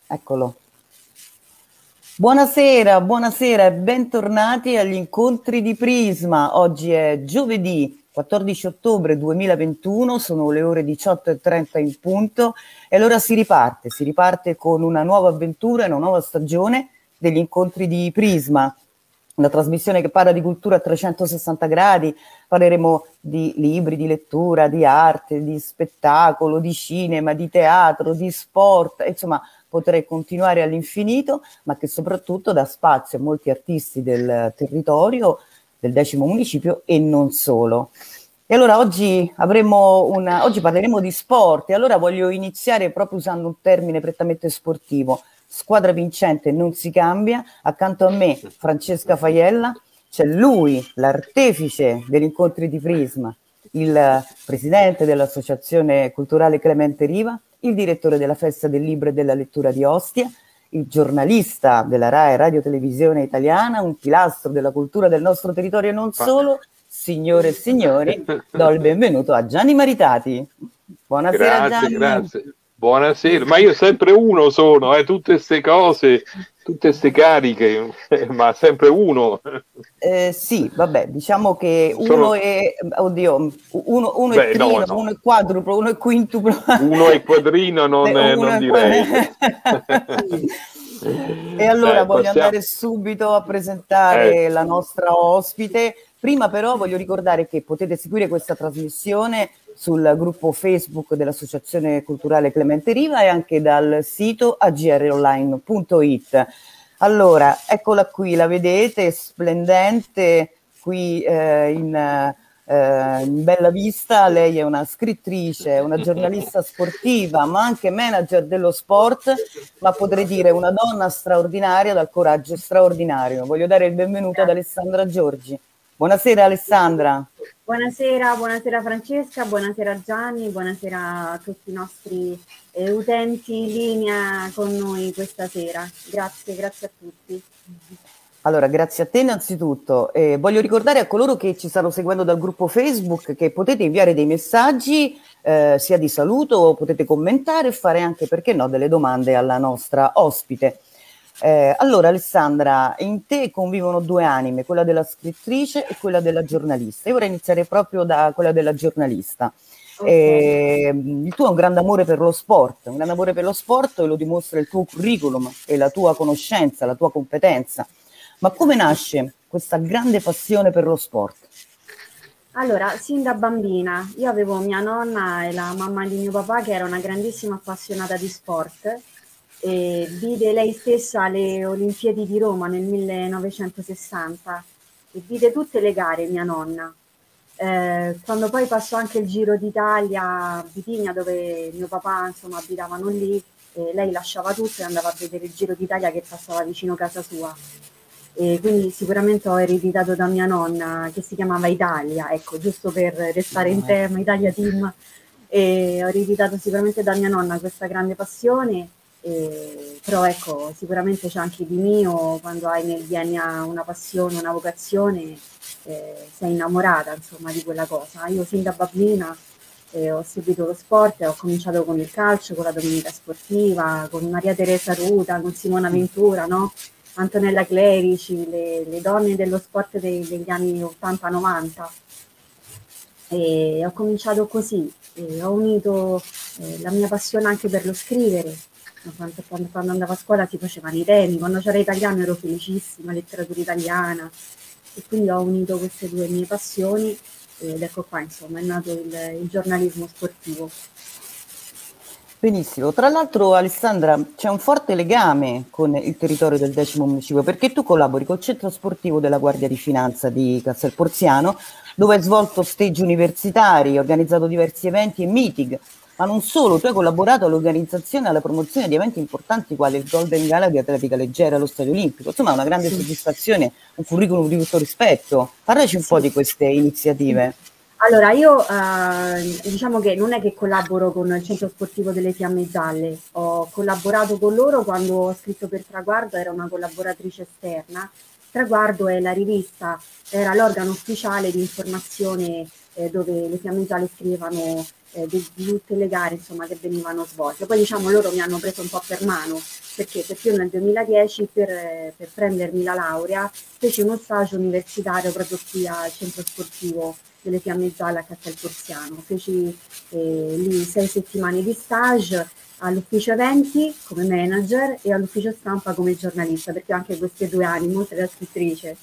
Eccolo. Buonasera, buonasera e bentornati agli incontri di Prisma. Oggi è giovedì 14 ottobre 2021, sono le ore 18:30 in punto e allora si riparte con una nuova avventura, una nuova stagione degli incontri di Prisma. Una trasmissione che parla di cultura a 360 gradi, parleremo di libri, di lettura, di arte, di spettacolo, di cinema, di teatro, di sport, insomma potrei continuare all'infinito, ma che soprattutto dà spazio a molti artisti del territorio, del 10° municipio e non solo. E allora oggi parleremo di sport e allora voglio iniziare proprio usando un termine prettamente sportivo. Squadra vincente non si cambia, accanto a me Francesca Faiella, c'è lui, l'artefice degli incontri di Prisma, il presidente dell'Associazione Culturale Clemente Riva, il direttore della Festa del Libro e della Lettura di Ostia, il giornalista della RAI Radio Televisione Italiana, un pilastro della cultura del nostro territorio e non solo. Signore e signori, do il benvenuto a Gianni Maritati. Buonasera Gianni. Grazie. Buonasera, ma io sempre uno sono, tutte queste cose, tutte queste cariche, ma sempre uno. Sì, vabbè, diciamo che uno è, oddio, uno è trino, no. Uno è quadruplo, uno è quintuplo. Uno è quadrino, non direi. E allora voglio andare subito a presentare la nostra ospite. Prima però voglio ricordare che potete seguire questa trasmissione sul gruppo Facebook dell'Associazione Culturale Clemente Riva e anche dal sito agronline.it. Allora, eccola qui, la vedete, splendente, qui in bella vista. Lei è una scrittrice, una giornalista sportiva, ma anche manager dello sport, ma potrei dire una donna straordinaria dal coraggio straordinario. Voglio dare il benvenuto ad Alessandra Giorgi. Buonasera Alessandra. Buonasera Francesca, buonasera Gianni, buonasera a tutti i nostri utenti in linea con noi questa sera. Grazie a tutti. Allora, grazie a te innanzitutto. Voglio ricordare a coloro che ci stanno seguendo dal gruppo Facebook che potete inviare dei messaggi sia di saluto, potete commentare e fare anche, perché no, delle domande alla nostra ospite. Allora Alessandra, in te convivono due anime, quella della scrittrice e quella della giornalista. Io vorrei iniziare proprio da quella della giornalista. Il tuo è un grande amore per lo sport, e lo dimostra il tuo curriculum e la tua conoscenza, la tua competenza. Ma come nasce questa grande passione per lo sport? Allora, sin da bambina, io avevo mia nonna e la mamma di mio papà che era una grandissima appassionata di sport. E vide lei stessa le Olimpiadi di Roma nel 1960 e vide tutte le gare mia nonna. Quando poi passò anche il Giro d'Italia a Bitigna, dove mio papà insomma abitavano lì, lei lasciava tutto e andava a vedere il Giro d'Italia che passava vicino casa sua. E quindi sicuramente ho ereditato da mia nonna, che si chiamava Italia, ecco, giusto per restare in tema, Italia Team, e ho ereditato sicuramente da mia nonna questa grande passione. Però ecco, sicuramente c'è anche di mio, quando hai nel DNA una passione, una vocazione, sei innamorata insomma di quella cosa. Io sin da bambina ho seguito lo sport, ho cominciato con il calcio, con la domenica sportiva, con Maria Teresa Ruta, con Simona Ventura, no? Antonella Clerici, le donne dello sport degli anni 80-90. E ho cominciato così, ho unito la mia passione anche per lo scrivere. Quando andavo a scuola si facevano i temi, quando c'era italiano ero felicissima, letteratura italiana, e quindi ho unito queste due mie passioni ed ecco qua insomma è nato il giornalismo sportivo. Benissimo, tra l'altro Alessandra c'è un forte legame con il territorio del 10° municipio, perché tu collabori col centro sportivo della Guardia di Finanza di Castel Porziano, dove hai svolto stage universitari, organizzato diversi eventi e meeting. Ma non solo, tu hai collaborato all'organizzazione e alla promozione di eventi importanti quali il Golden Gala di atletica leggera allo Stadio Olimpico. Insomma, una grande soddisfazione, un curriculum di tutto rispetto. Parlaci un po' di queste iniziative. Allora, io diciamo che non è che collaboro con il centro sportivo delle Fiamme Gialle, ho collaborato con loro quando ho scritto per Traguardo, era una collaboratrice esterna. Traguardo è la rivista, era l'organo ufficiale di informazione dove le Fiamme Gialle scrivevano di tutte le gare insomma che venivano svolte. Poi diciamo loro mi hanno preso un po' per mano Perché io nel 2010 per prendermi la laurea feci uno stage universitario proprio qui al centro sportivo delle Fiamme Gialle a Castelporziano. Feci lì 6 settimane di stage all'ufficio eventi come manager e all'ufficio stampa come giornalista, perché ho anche questi 2 anni, oltre da scrittrice.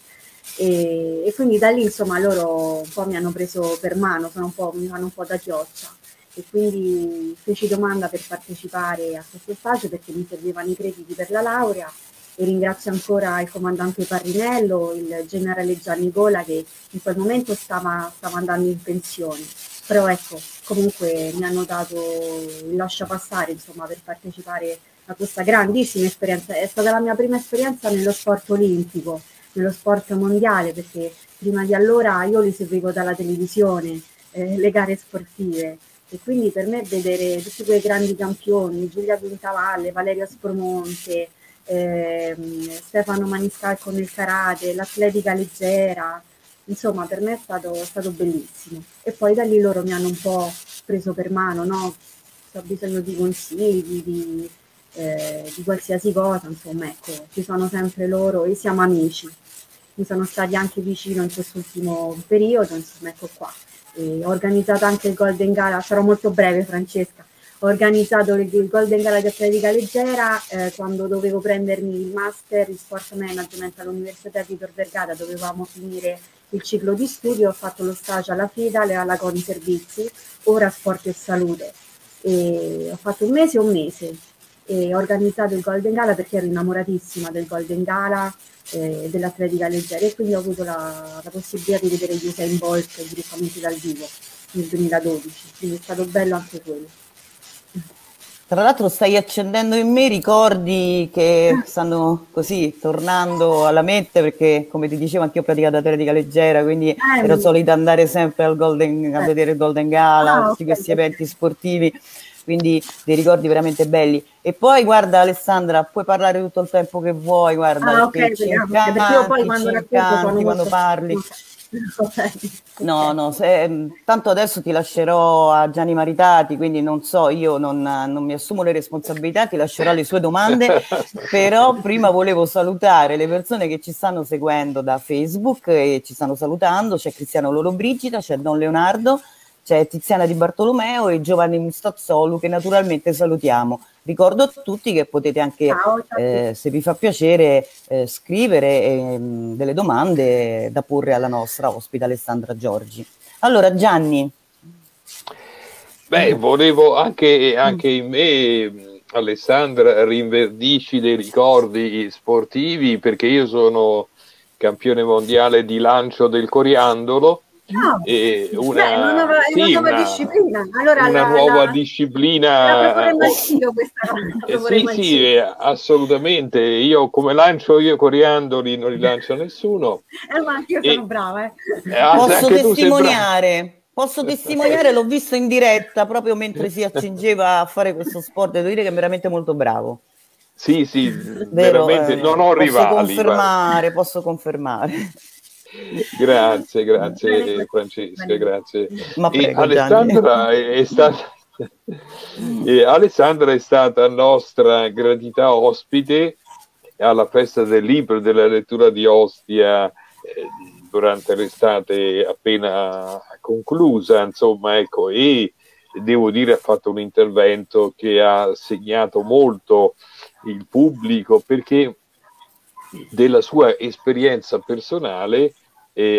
E quindi da lì insomma loro un po' mi hanno preso per mano, mi fanno un po' da chioccia, e quindi feci domanda per partecipare a questo stage perché mi servivano i crediti per la laurea, e ringrazio ancora il comandante Parrinello, il generale Gianni Gola, che in quel momento stava andando in pensione, però ecco, comunque mi hanno dato il lascia passare insomma per partecipare a questa grandissima esperienza. È stata la mia prima esperienza nello sport olimpico, nello sport mondiale, perché prima di allora io li seguivo dalla televisione, le gare sportive, e quindi per me vedere tutti quei grandi campioni, Giulia Quintavalle, Valerio Aspromonte, Stefano Maniscalco nel karate, l'atletica leggera, insomma per me è stato bellissimo. E poi da lì loro mi hanno un po' preso per mano, no? Se ho bisogno di consigli, di qualsiasi cosa, insomma ecco, ci sono sempre loro e siamo amici. Mi sono stati anche vicino in quest'ultimo periodo, insomma ecco qua. E ho organizzato anche il Golden Gala, sarò molto breve Francesca, ho organizzato il Golden Gala di atletica leggera quando dovevo prendermi il master in sport management all'Università di Tor Vergata, dovevamo finire il ciclo di studio, ho fatto lo stage alla FIDAL e alla CONI Servizi, ora Sport e Salute, e ho fatto un mese e ho organizzato il Golden Gala perché ero innamoratissima del Golden Gala, dell'atletica leggera, e quindi ho avuto la possibilità di vedere gli Usain Bolt direttamente dal vivo nel 2012, quindi è stato bello anche quello. Tra l'altro stai accendendo in me ricordi che stanno così tornando alla mente, perché come ti dicevo anch'io ho praticato atletica leggera, quindi ero solita andare sempre a vedere il Golden Gala, tutti questi eventi sportivi, quindi dei ricordi veramente belli. E poi guarda Alessandra, puoi parlare tutto il tempo che vuoi, guarda, perché ci incanti, perché io poi quando racconto quando parli. No, tanto adesso ti lascerò a Gianni Maritati, quindi non so, io non mi assumo le responsabilità, ti lascerò le sue domande, però prima volevo salutare le persone che ci stanno seguendo da Facebook e ci stanno salutando. C'è Cristiano Lollobrigida, c'è Don Leonardo, c'è Tiziana Di Bartolomeo e Giovanni Mustazzolu, che naturalmente salutiamo. Ricordo a tutti che potete anche, se vi fa piacere, scrivere delle domande da porre alla nostra ospite Alessandra Giorgi. Allora Gianni. Beh, volevo anche in me, Alessandra, rinverdisci dei ricordi sportivi, perché io sono campione mondiale di lancio del coriandolo. E una nuova disciplina. Allora, una nuova disciplina. Sì, assolutamente. Io come lancio io coriandoli non li lancia nessuno. Ma anche io sono brava. Posso testimoniare, l'ho visto in diretta proprio mentre si accingeva a fare questo sport, devo dire che è veramente molto bravo. Sì, vero, veramente non ho rivali. Posso confermare. Grazie Francesca, grazie. Ma prego, Alessandra è stata nostra gradita ospite alla festa del libro della lettura di Ostia durante l'estate appena conclusa, insomma, ecco, e devo dire ha fatto un intervento che ha segnato molto il pubblico, perché della sua esperienza personale si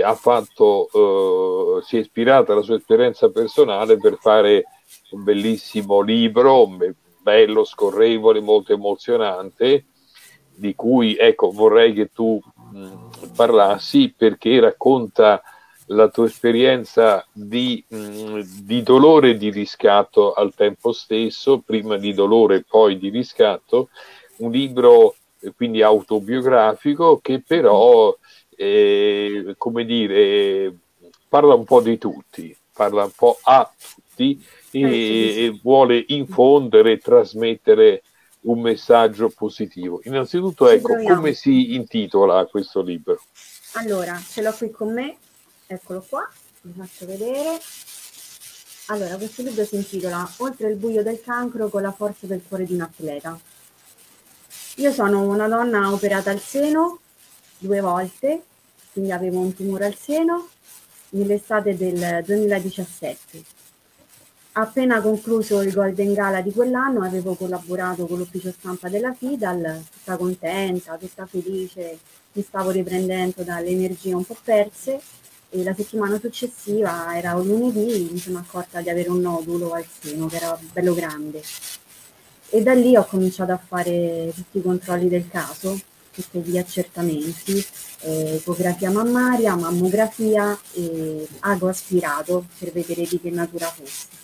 è ispirata alla sua esperienza personale per fare un bellissimo libro, bello, scorrevole, molto emozionante, di cui ecco vorrei che tu parlassi, perché racconta la tua esperienza di dolore e di riscatto al tempo stesso, prima di dolore e poi di riscatto, un libro quindi autobiografico che però come dire, parla un po' di tutti, parla un po' a tutti e vuole infondere e trasmettere un messaggio positivo. Innanzitutto, ecco, come si intitola questo libro? Allora, ce l'ho qui con me, eccolo qua, vi faccio vedere. Allora, questo libro si intitola Oltre il buio del cancro con la forza del cuore di un atleta. Io sono una donna operata al seno 2 volte, quindi avevo un tumore al seno nell'estate del 2017. Appena concluso il Golden Gala di quell'anno avevo collaborato con l'ufficio stampa della Fidal, tutta contenta, tutta felice, mi stavo riprendendo dalle energie un po' perse e la settimana successiva, era un lunedì, mi sono accorta di avere un nodulo al seno che era bello grande. E da lì ho cominciato a fare tutti i controlli del caso, tutti gli accertamenti, ecografia mammaria, mammografia e ago aspirato per vedere di che natura fosse.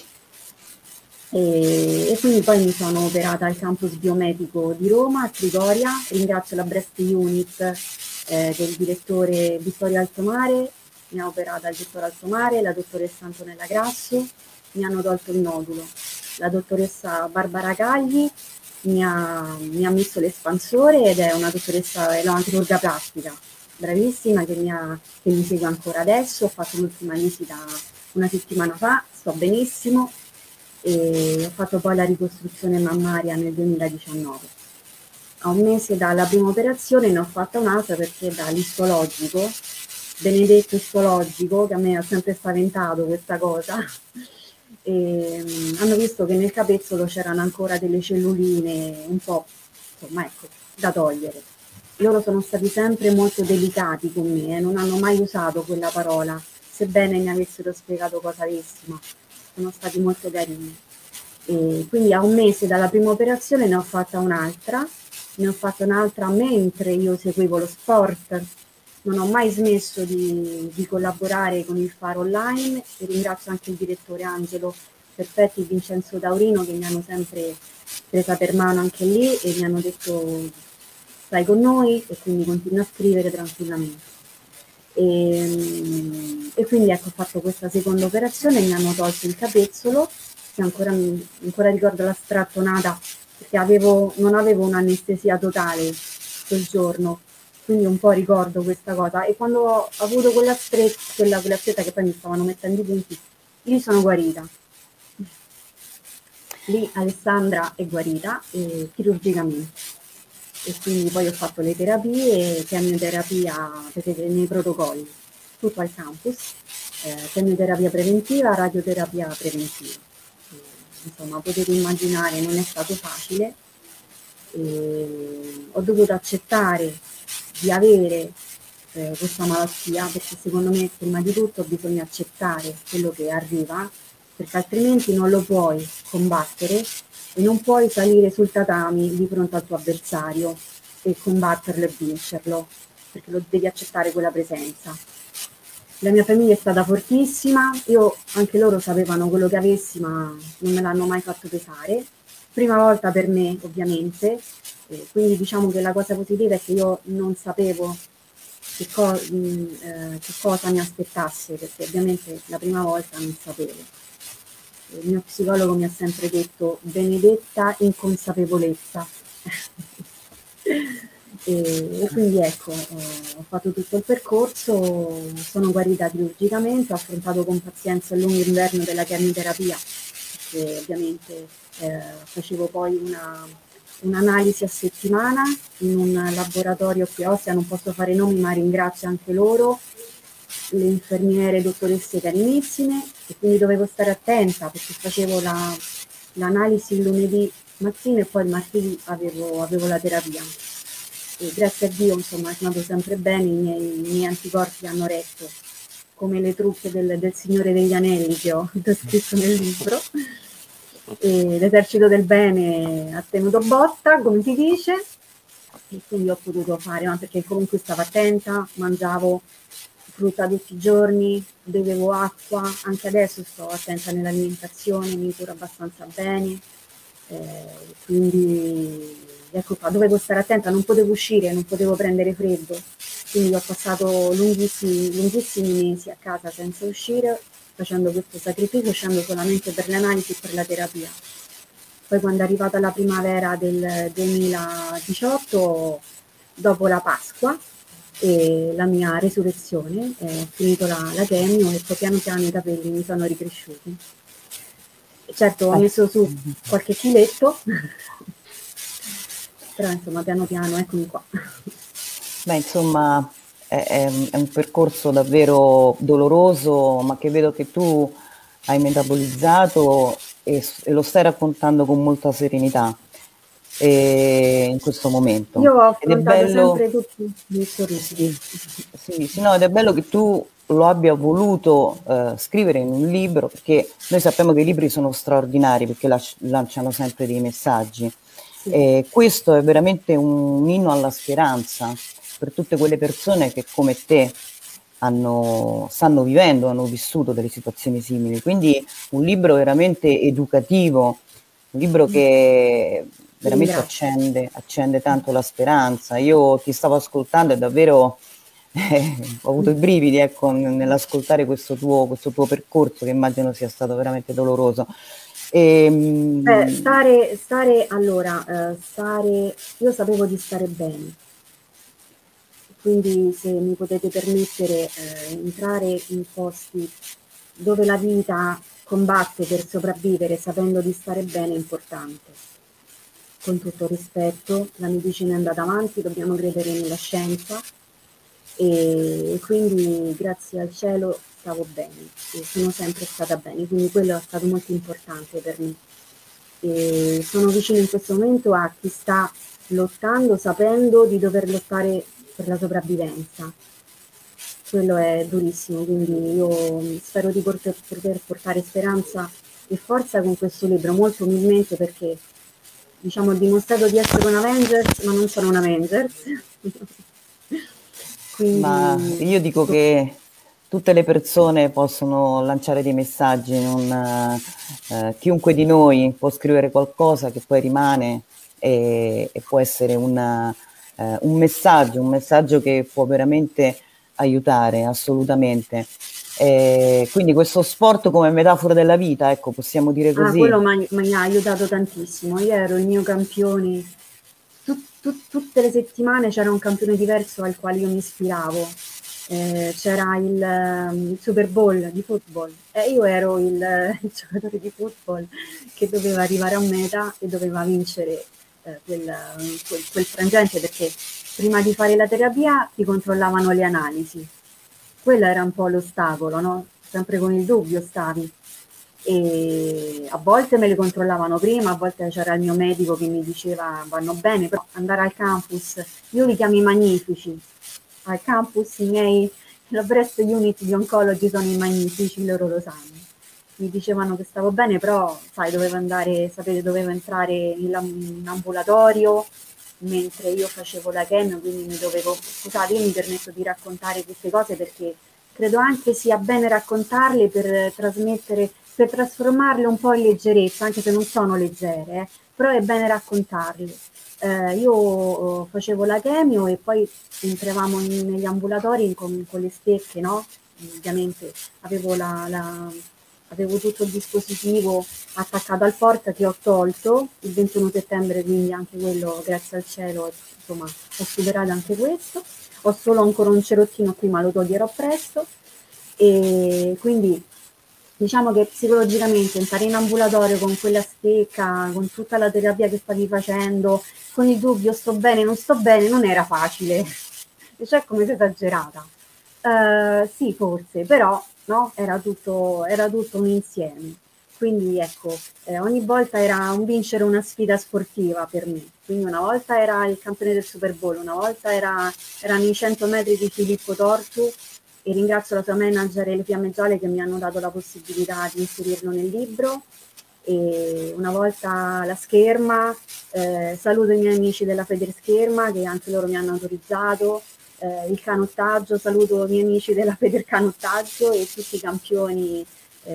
E quindi poi mi sono operata al campus biomedico di Roma, a Trigoria. Ringrazio la Breast Unit del direttore Vittorio Altomare, mi ha operata il dottor Altomare, la dottoressa Antonella Grasso, mi hanno tolto il nodulo. La dottoressa Barbara Cagli mi ha messo l'espansore ed è una dottoressa, è una plastica, bravissima, che mi segue ancora adesso. Ho fatto l'ultima visita una settimana fa, sto benissimo, e ho fatto poi la ricostruzione mammaria nel 2019. A un mese dalla prima operazione ne ho fatta un'altra perché dall'istologico, benedetto istologico, che a me ha sempre spaventato questa cosa, e hanno visto che nel capezzolo c'erano ancora delle celluline un po', insomma, ecco, da togliere. Loro sono stati sempre molto delicati con me, non hanno mai usato quella parola, sebbene mi avessero spiegato cosa avessi, ma sono stati molto carini. E quindi a un mese dalla prima operazione ne ho fatta un'altra mentre io seguivo lo sport. Non ho mai smesso di collaborare con il Faro Online e ringrazio anche il direttore Angelo Perfetti e Vincenzo Taurino che mi hanno sempre presa per mano anche lì e mi hanno detto stai con noi e quindi continua a scrivere tranquillamente. E quindi ecco, ho fatto questa seconda operazione, mi hanno tolto il capezzolo, che ancora ricordo la strattonata perché non avevo un'anestesia totale quel giorno, quindi un po' ricordo questa cosa. E quando ho avuto quella stretta che poi mi stavano mettendo i punti, lì sono guarita. Lì Alessandra è guarita chirurgicamente. E quindi poi ho fatto le terapie, chemioterapia, vedete nei protocolli, tutto al campus, chemioterapia preventiva, radioterapia preventiva. Insomma, potete immaginare, non è stato facile. Ho dovuto accettare di avere questa malattia perché secondo me prima di tutto bisogna accettare quello che arriva, perché altrimenti non lo puoi combattere e non puoi salire sul tatami di fronte al tuo avversario e combatterlo e vincerlo, perché lo devi accettare quella presenza. La mia famiglia è stata fortissima, anche loro sapevano quello che avessi, ma non me l'hanno mai fatto pesare. Prima volta per me, ovviamente, quindi diciamo che la cosa positiva è che io non sapevo che cosa mi aspettasse, perché ovviamente la prima volta non sapevo. Il mio psicologo mi ha sempre detto benedetta inconsapevolezza. E quindi ecco, ho fatto tutto il percorso, sono guarita chirurgicamente, ho affrontato con pazienza il lungo inverno della chemioterapia, perché ovviamente facevo poi un'analisi a settimana in un laboratorio qui a Ostia, non posso fare nomi ma ringrazio anche loro, le infermiere, dottoresse carinissime, e quindi dovevo stare attenta perché facevo l'analisi il lunedì mattina e poi il martedì avevo la terapia. E grazie a Dio, insomma, è andato sempre bene, i miei anticorpi hanno retto, come le truppe del Signore degli Anelli che ho scritto nel libro. E l'esercito del bene ha tenuto botta, come si dice, e quindi ho potuto fare, ma perché comunque stavo attenta, mangiavo frutta tutti i giorni, bevevo acqua, anche adesso sto attenta nell'alimentazione, mi curo abbastanza bene, quindi ecco qua, dovevo stare attenta, non potevo uscire, non potevo prendere freddo, quindi ho passato lunghissimi mesi a casa senza uscire, facendo questo sacrificio, uscendo solamente per le analisi e per la terapia. Poi quando è arrivata la primavera del 2018, dopo la Pasqua e la mia resurrezione, ho finito la chemio e poi piano piano i capelli mi sono ricresciuti. Certo, ho messo su qualche chiletto, Però insomma piano piano eccomi qua. Beh, insomma, è un percorso davvero doloroso, ma che vedo che tu hai metabolizzato e lo stai raccontando con molta serenità in questo momento. Io ho Ed è affrontato bello, sempre tutti i sorrisi. sì, sì, no, ed è bello che tu lo abbia voluto scrivere in un libro, perché noi sappiamo che i libri sono straordinari perché lanciano sempre dei messaggi. Sì. Questo è veramente un inno alla speranza per tutte quelle persone che come te stanno vivendo, hanno vissuto delle situazioni simili. Quindi un libro veramente educativo, un libro che veramente accende tanto la speranza. Io ti stavo ascoltando e davvero ho avuto i brividi, ecco, nell'ascoltare questo tuo percorso, che immagino sia stato veramente doloroso. Io sapevo di stare bene, quindi se mi potete permettere, entrare in posti dove la vita combatte per sopravvivere sapendo di stare bene è importante. Con tutto rispetto, la medicina è andata avanti, dobbiamo credere nella scienza e quindi grazie al cielo stavo bene e sono sempre stata bene, quindi quello è stato molto importante per me. E sono vicino in questo momento a chi sta lottando sapendo di dover lottare per la sopravvivenza. Quello è durissimo, quindi io spero di poter portare speranza e forza con questo libro, molto umilmente perché diciamo ho dimostrato di essere un Avengers, ma non sono un Avengers. Quindi... Ma io dico che tutte le persone possono lanciare dei messaggi, chiunque di noi può scrivere qualcosa che poi rimane e può essere un messaggio che può veramente aiutare, assolutamente. Quindi questo sport come metafora della vita, ecco, possiamo dire così. Quello mi ha aiutato tantissimo. Io ero il mio campione, tutte le settimane c'era un campione diverso al quale io mi ispiravo. C'era il Super Bowl di football e io ero il giocatore di football che doveva arrivare a meta e doveva vincere quel frangente, perché prima di fare la terapia ti controllavano le analisi. Quello era un po' l'ostacolo, no? Sempre con il dubbio stavi. E a volte me le controllavano prima, a volte c'era il mio medico che mi diceva vanno bene, però andare al campus, io li chiamo i magnifici, al campus i miei, la breast unit di oncology sono i magnifici, loro lo sanno. Mi dicevano che stavo bene, però sai, dovevo entrare in ambulatorio mentre io facevo la chemio, quindi scusate, io mi permetto di raccontare queste cose perché credo anche sia bene raccontarle per trasformarle un po' in leggerezza, anche se non sono leggere, però è bene raccontarle. Io facevo la chemio e poi entravamo negli ambulatori con le stecche, no? Ovviamente avevo tutto il dispositivo attaccato al porta che ho tolto il 21 settembre, quindi anche quello, grazie al cielo, insomma, ho superato anche questo. Ho solo ancora un cerottino qui, ma lo toglierò presto. E quindi diciamo che psicologicamente entrare in ambulatorio con quella stecca, con tutta la terapia che stavi facendo, con il dubbio sto bene, non sto bene, non era facile. E cioè come sei esagerata. Sì, forse, però no? Era tutto un insieme. Quindi ecco, ogni volta era un vincere una sfida sportiva per me. Quindi una volta era il campione del Super Bowl, una volta erano i 100 metri di Filippo Tortu, e ringrazio la sua manager e le Fiamme Gialle che mi hanno dato la possibilità di inserirlo nel libro. E una volta la scherma, saluto i miei amici della Federscherma che anche loro mi hanno autorizzato, il canottaggio, saluto i miei amici della Federcanottaggio e tutti i campioni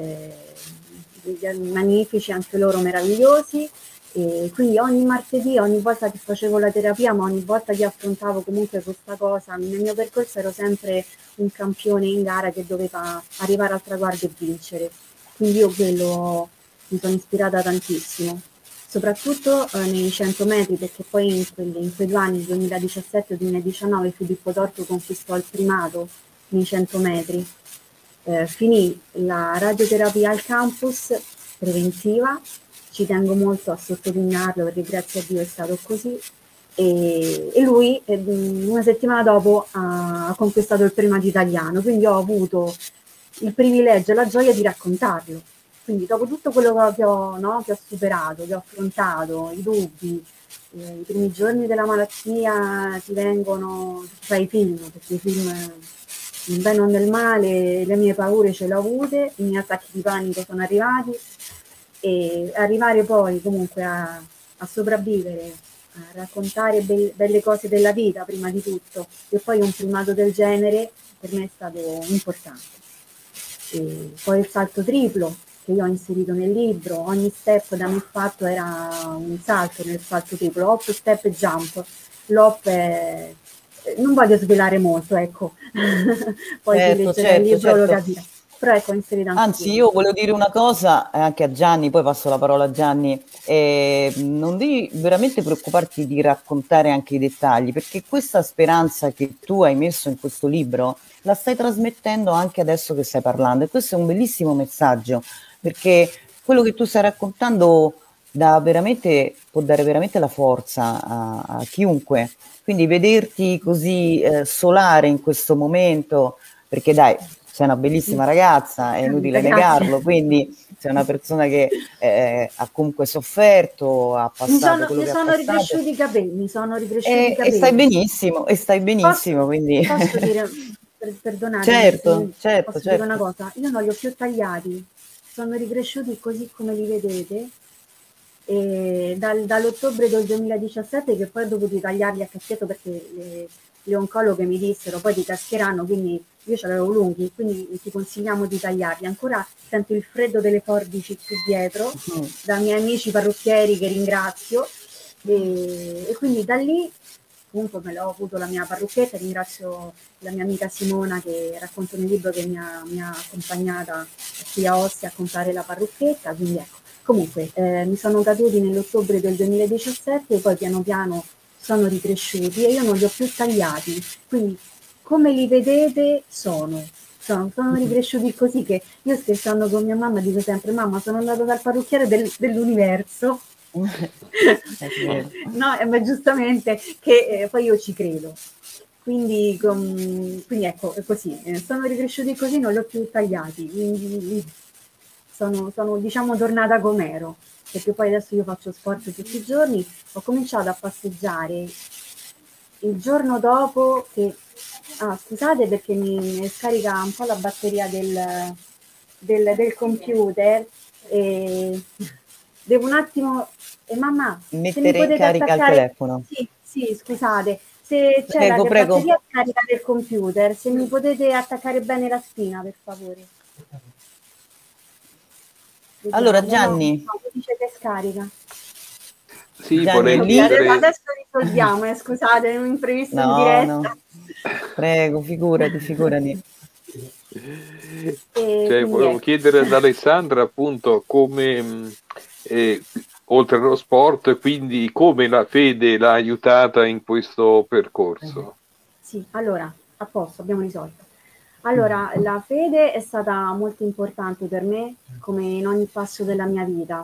magnifici, anche loro meravigliosi. E quindi ogni martedì, ogni volta che facevo la terapia, ma ogni volta che affrontavo comunque questa cosa, nel mio percorso ero sempre un campione in gara che doveva arrivare al traguardo e vincere. Quindi io quello mi sono ispirata tantissimo, soprattutto nei 100 metri, perché poi in quei 2 anni, 2017 e 2019, Filippo Torto conquistò il primato nei 100 metri. Finì la radioterapia al campus preventiva, ci tengo molto a sottolinearlo perché grazie a Dio è stato così, e lui una settimana dopo ha conquistato il primato italiano, quindi ho avuto il privilegio e la gioia di raccontarlo. Quindi dopo tutto quello che ho superato, che ho affrontato, i dubbi, i primi giorni della malattia ti vengono, fai i film, perché i film nel bene o nel male, le mie paure ce le ho avute, i miei attacchi di panico sono arrivati, e arrivare poi comunque a sopravvivere, a raccontare belle cose della vita prima di tutto, e poi un primato del genere per me è stato importante. E poi il salto triplo che io ho inserito nel libro, ogni step da me fatto era un salto nel salto triplo, 8 step e jump. L'hop è... non voglio svelare molto, ecco, poi chi leggerà il libro lo capirà. Però ecco, ho inserito anche anzi, io volevo dire una cosa anche a Gianni, poi passo la parola a Gianni. Non devi veramente preoccuparti di raccontare anche i dettagli, perché questa speranza che tu hai messo in questo libro la stai trasmettendo anche adesso che stai parlando, e questo è un bellissimo messaggio, perché quello che tu stai raccontando può dare veramente la forza a chiunque. Quindi vederti così solare in questo momento, perché dai, sei una bellissima ragazza, è inutile negarlo, quindi sei una persona che ha comunque sofferto, ha passato quello che ha passato. Ricresciuti i capelli, mi sono ricresciuti i capelli. E stai benissimo, quindi... Posso dire, perdonate, certo, posso dire una cosa? Io non li ho più tagliati, sono ricresciuti così come li vedete, e dall'ottobre del 2017 che poi ho dovuto tagliarli a cacchetto perché le oncologhe mi dissero poi ti cascheranno, quindi io ce l'avevo lunghi, quindi ti consigliamo di tagliarli. Ancora sento il freddo delle forbici qui dietro, da miei amici parrucchieri che ringrazio, e quindi da lì comunque me l'ho avuto la mia parrucchietta, ringrazio la mia amica Simona che racconto nel libro che mi ha accompagnata qui a Ostia a comprare la parrucchietta, quindi ecco. Comunque mi sono caduti nell'ottobre del 2017 e poi piano piano sono ricresciuti e io non li ho più tagliati, quindi come li vedete sono ricresciuti così, che io scherzando con mia mamma dico sempre: mamma, sono andato dal parrucchiere dell'universo. No, ma giustamente, che poi io ci credo. Quindi ecco, è così, sono ricresciuti così, non li ho più tagliati, quindi sono diciamo tornata com'ero, perché poi adesso io faccio sport tutti i giorni. Ho cominciato a passeggiare il giorno dopo che scusate perché mi scarica un po' la batteria del computer, e devo un attimo mamma, mettere in carica il telefono. Sì, scusate, se c'è la batteria scarica del computer, se mi potete attaccare bene la spina, per favore. Vediamo. Allora Gianni, no, dice che scarica. Sì, vorrei chiedere... Adesso risolviamo, scusate, un imprevisto in diretta. No. Prego, figurati. Volevo chiedere ad Alessandra appunto come, oltre allo sport, quindi come la fede l'ha aiutata in questo percorso. Sì, allora, a posto, abbiamo risolto. Allora, la fede è stata molto importante per me, come in ogni passo della mia vita.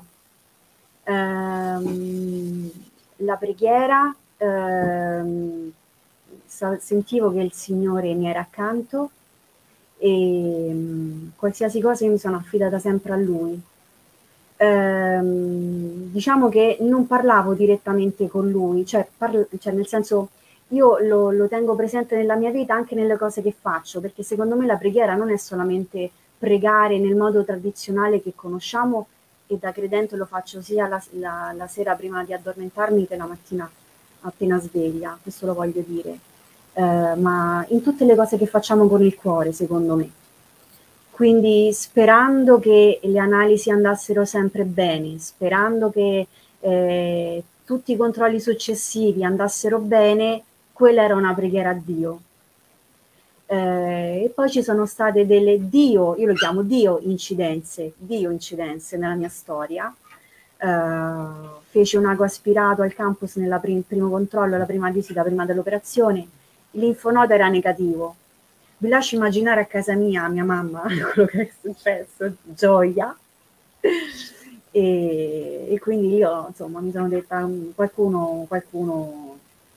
La preghiera, sentivo che il Signore mi era accanto e qualsiasi cosa io mi sono affidata sempre a Lui. Diciamo che non parlavo direttamente con Lui, cioè nel senso, io lo tengo presente nella mia vita anche nelle cose che faccio, perché secondo me la preghiera non è solamente pregare nel modo tradizionale che conosciamo, e da credente lo faccio sia la sera prima di addormentarmi che la mattina appena sveglia, questo lo voglio dire, ma in tutte le cose che facciamo con il cuore, secondo me. Quindi sperando che le analisi andassero sempre bene, sperando che tutti i controlli successivi andassero bene, quella era una preghiera a Dio. E poi ci sono state io lo chiamo Dio incidenze nella mia storia. Feci un ago aspirato al campus nel primo controllo, la prima visita prima dell'operazione, il linfonodo era negativo. Vi lascio immaginare a casa mia mamma quello che è successo, gioia, e quindi io insomma mi sono detta qualcuno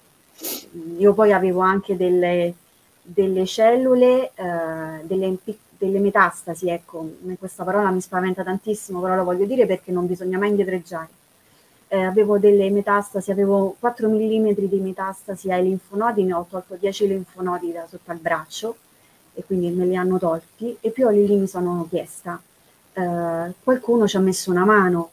io poi avevo anche delle cellule, delle metastasi, ecco, questa parola mi spaventa tantissimo, però lo voglio dire perché non bisogna mai indietreggiare. Avevo delle metastasi, avevo 4 mm di metastasi ai linfonodi, ne ho tolto 10 linfonodi da sotto al braccio e quindi me li hanno tolti, e più lì mi sono chiesta, qualcuno ci ha messo una mano.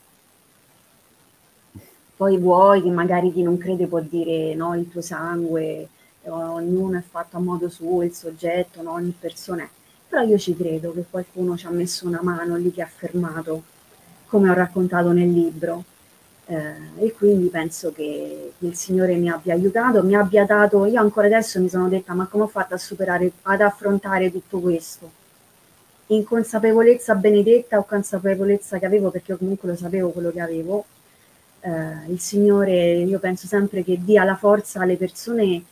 Poi vuoi che magari chi non crede può dire no, il tuo sangue, ognuno è fatto a modo suo, il soggetto, no, ogni persona è. Però io ci credo che qualcuno ci ha messo una mano lì, che ha fermato, come ho raccontato nel libro. E quindi penso che il Signore mi abbia aiutato, mi abbia dato, io ancora adesso mi sono detta, ma come ho fatto a superare, ad affrontare tutto questo? Inconsapevolezza benedetta o consapevolezza che avevo, perché io comunque lo sapevo quello che avevo. Il Signore, io penso sempre che dia la forza alle persone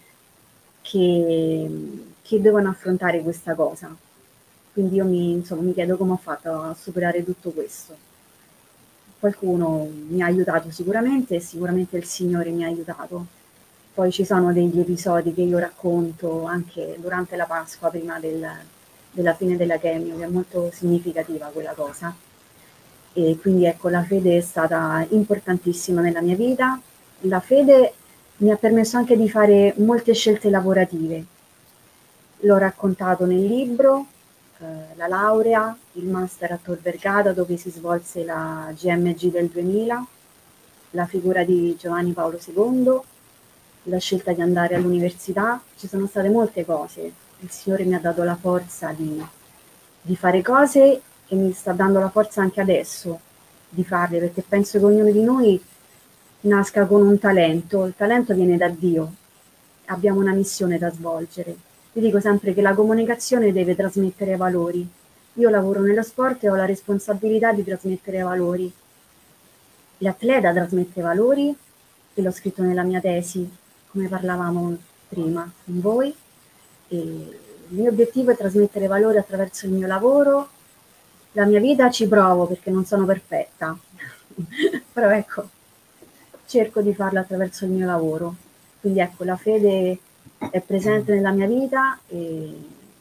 che devono affrontare questa cosa. Quindi io mi chiedo come ho fatto a superare tutto questo. Qualcuno mi ha aiutato sicuramente, e sicuramente il Signore mi ha aiutato. Poi ci sono degli episodi che io racconto anche durante la Pasqua, prima della fine della chemio, che è molto significativa quella cosa. E quindi ecco, la fede è stata importantissima nella mia vita. La fede mi ha permesso anche di fare molte scelte lavorative. L'ho raccontato nel libro, la laurea, il master a Tor Vergata, dove si svolse la GMG del 2000, la figura di Giovanni Paolo II, la scelta di andare all'università. Ci sono state molte cose. Il Signore mi ha dato la forza di fare cose, e mi sta dando la forza anche adesso di farle, perché penso che ognuno di noi nasca con un talento. Il talento viene da Dio, abbiamo una missione da svolgere. Io dico sempre che la comunicazione deve trasmettere valori. Io lavoro nello sport e ho la responsabilità di trasmettere valori. L'atleta trasmette valori, e l'ho scritto nella mia tesi, come parlavamo prima con voi. E il mio obiettivo è trasmettere valori attraverso il mio lavoro. La mia vita ci provo, perché non sono perfetta, però ecco, cerco di farlo attraverso il mio lavoro. Quindi ecco, la fede è presente nella mia vita e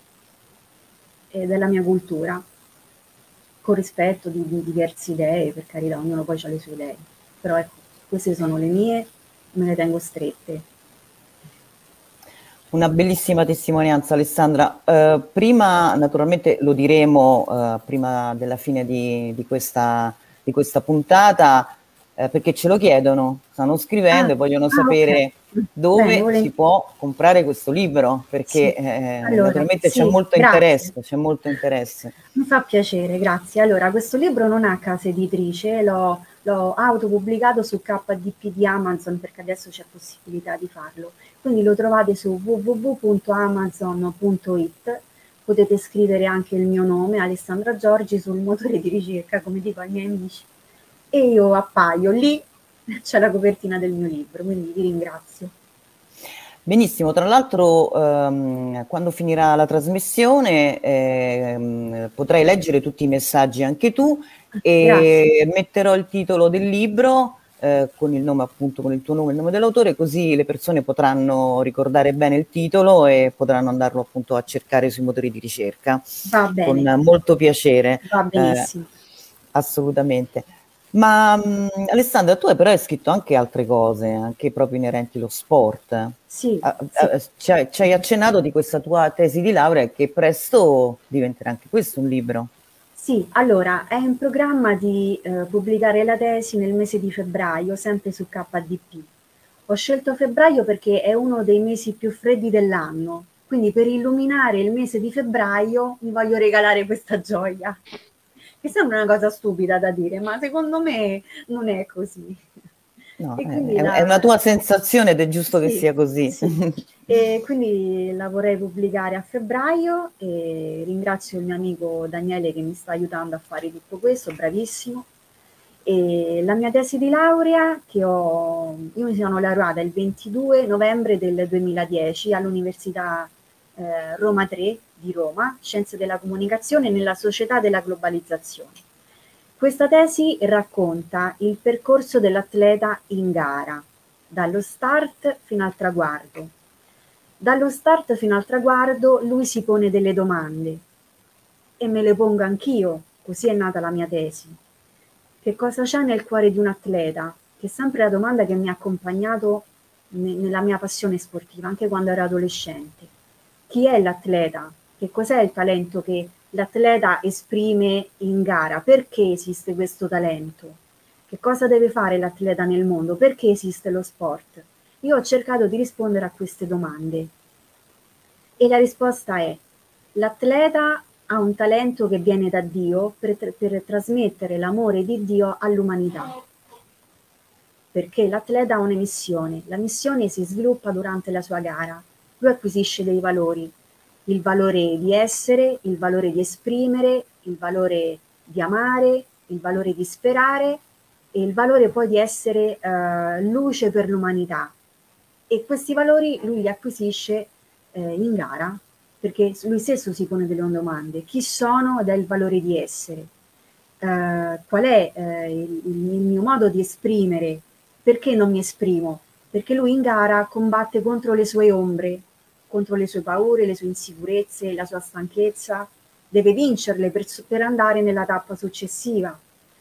della mia cultura, con rispetto di diverse idee, per carità, ognuno poi ha le sue idee, però ecco, queste sono le mie, me le tengo strette. Una bellissima testimonianza, Alessandra. Prima, naturalmente, lo diremo prima della fine di questa puntata, perché ce lo chiedono, stanno scrivendo e vogliono sapere dove Bene, si può comprare questo libro, perché sì. Allora, naturalmente sì, c'è molto grazie. interesse, c'è molto interesse. Mi fa piacere, grazie. Allora, questo libro non ha casa editrice, l'ho autopubblicato su KDP di Amazon, perché adesso c'è possibilità di farlo. Quindi lo trovate su www.amazon.it. Potete scrivere anche il mio nome, Alessandra Giorgi, sul motore di ricerca, come dico ai miei amici, e io appaio lì, c'è la copertina del mio libro, quindi vi ringrazio. Benissimo, tra l'altro quando finirà la trasmissione potrai leggere tutti i messaggi anche tu, e Grazie. metterò il titolo del libro con il nome, appunto, con il tuo nome e il nome dell'autore, così le persone potranno ricordare bene il titolo e potranno andarlo appunto a cercare sui motori di ricerca. Va bene. Con molto piacere. Va benissimo. Assolutamente. Ma Alessandra, tu però hai scritto anche altre cose, anche proprio inerenti allo sport. Sì, sì. Ci hai accennato di questa tua tesi di laurea, che presto diventerà anche questo un libro. Sì, allora è in programma di pubblicare la tesi nel mese di febbraio, sempre su KDP. Ho scelto febbraio perché è uno dei mesi più freddi dell'anno, quindi per illuminare il mese di febbraio mi voglio regalare questa gioia, che sembra una cosa stupida da dire, ma secondo me non è così. No, E quindi è una tua sensazione ed è giusto che sia così. sì. E quindi la vorrei pubblicare a febbraio, e ringrazio il mio amico Daniele che mi sta aiutando a fare tutto questo, bravissimo. E la mia tesi di laurea, io mi sono laureata il 22 novembre del 2010 all'Università Roma 3 di Roma, Scienze della Comunicazione nella Società della Globalizzazione. Questa tesi racconta il percorso dell'atleta in gara, dallo start fino al traguardo. Dallo start fino al traguardo lui si pone delle domande e me le pongo anch'io, così è nata la mia tesi. Che cosa c'è nel cuore di un atleta? Che è sempre la domanda che mi ha accompagnato nella mia passione sportiva, anche quando ero adolescente. Chi è l'atleta? Che cos'è il talento che l'atleta esprime in gara? Perché esiste questo talento? Che cosa deve fare l'atleta nel mondo? Perché esiste lo sport? Io ho cercato di rispondere a queste domande e la risposta è: l'atleta ha un talento che viene da Dio per trasmettere l'amore di Dio all'umanità, perché l'atleta ha una missione, la missione si sviluppa durante la sua gara, lui acquisisce dei valori, il valore di essere, il valore di esprimere, il valore di amare, il valore di sperare e il valore poi di essere luce per l'umanità. E questi valori lui li acquisisce in gara, perché lui stesso si pone delle domande: chi sono ed è il valore di essere, qual è il mio modo di esprimere, perché non mi esprimo, perché lui in gara combatte contro le sue ombre, contro le sue paure, le sue insicurezze, la sua stanchezza, deve vincerle per andare nella tappa successiva,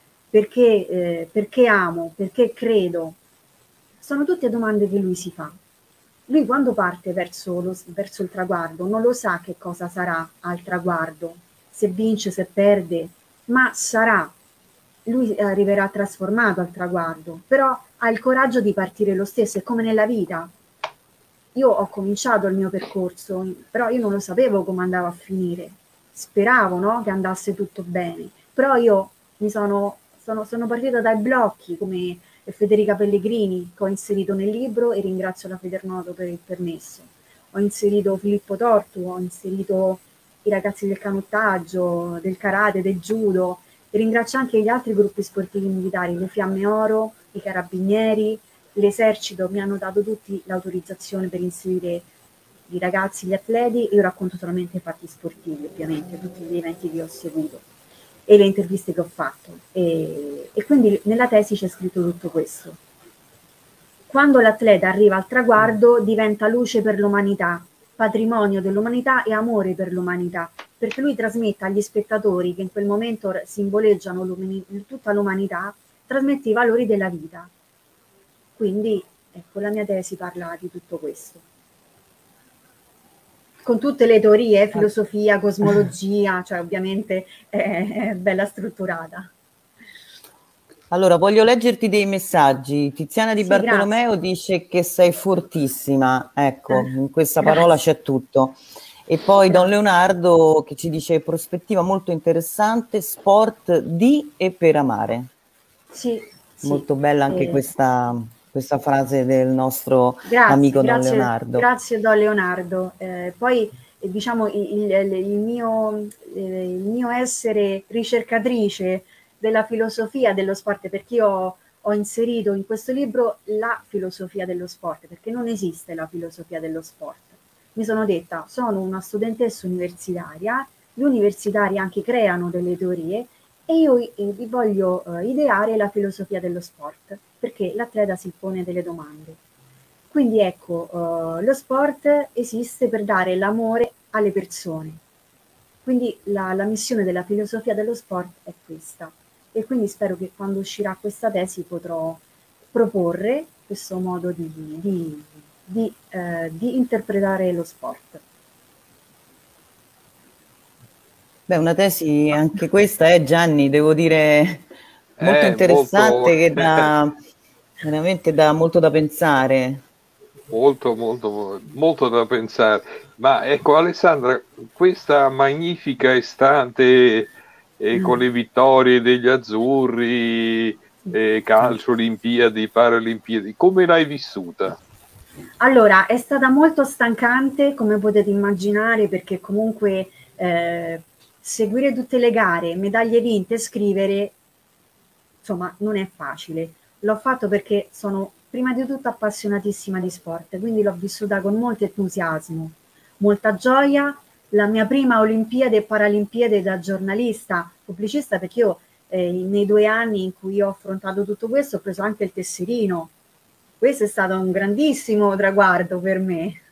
perché amo, perché credo. Sono tutte domande che lui si fa. Lui quando parte verso il traguardo non lo sa che cosa sarà al traguardo, se vince, se perde, ma sarà. Lui arriverà trasformato al traguardo, però ha il coraggio di partire lo stesso, è come nella vita. Io ho cominciato il mio percorso, però io non lo sapevo come andava a finire. Speravo, no, che andasse tutto bene, però io sono partita dai blocchi, come Federica Pellegrini, che ho inserito nel libro, e ringrazio la Federnoto per il permesso. Ho inserito Filippo Tortu, ho inserito i ragazzi del canottaggio, del karate, del judo, e ringrazio anche gli altri gruppi sportivi militari, le Fiamme Oro, i Carabinieri, l'esercito. Mi hanno dato tutti l'autorizzazione per inserire i ragazzi, gli atleti. Io racconto solamente i fatti sportivi, ovviamente, tutti gli eventi che ho seguito e le interviste che ho fatto, e quindi nella tesi c'è scritto tutto questo. Quando l'atleta arriva al traguardo diventa luce per l'umanità, patrimonio dell'umanità e amore per l'umanità, perché lui trasmette agli spettatori, che in quel momento simboleggiano tutta l'umanità, trasmette i valori della vita. Quindi ecco, la mia tesi parla di tutto questo, con tutte le teorie, filosofia, cosmologia, cioè ovviamente è bella strutturata. Allora, voglio leggerti dei messaggi. Tiziana Di Bartolomeo dice che sei fortissima, ecco, in questa parola c'è tutto. E poi Don Leonardo che ci dice: prospettiva molto interessante, sport di e per amare. Sì. Molto bella anche questa frase del nostro amico Don Leonardo. Grazie Don Leonardo. Poi diciamo il mio essere ricercatrice della filosofia dello sport, perché io ho inserito in questo libro la filosofia dello sport, perché non esiste la filosofia dello sport. Mi sono detta, sono una studentessa universitaria, gli universitari anche creano delle teorie, e io vi voglio ideare la filosofia dello sport, perché l'atleta si pone delle domande. Quindi ecco, lo sport esiste per dare l'amore alle persone. Quindi la missione della filosofia dello sport è questa. E quindi spero che quando uscirà questa tesi potrò proporre questo modo di interpretare lo sport. Beh, una tesi anche questa, Gianni, devo dire, molto interessante, che dà veramente molto da pensare. Molto da pensare. Ma ecco, Alessandra, questa magnifica estate con le vittorie degli azzurri, calcio, Olimpiadi, Paralimpiadi, come l'hai vissuta? Allora, è stata molto stancante, come potete immaginare, perché comunque seguire tutte le gare, medaglie vinte, scrivere, insomma, non è facile. L'ho fatto perché sono prima di tutto appassionatissima di sport, quindi l'ho vissuta con molto entusiasmo, molta gioia. La mia prima Olimpiade e Paralimpiade da giornalista, pubblicista, perché io nei 2 anni in cui ho affrontato tutto questo ho preso anche il tesserino. Questo è stato un grandissimo traguardo per me,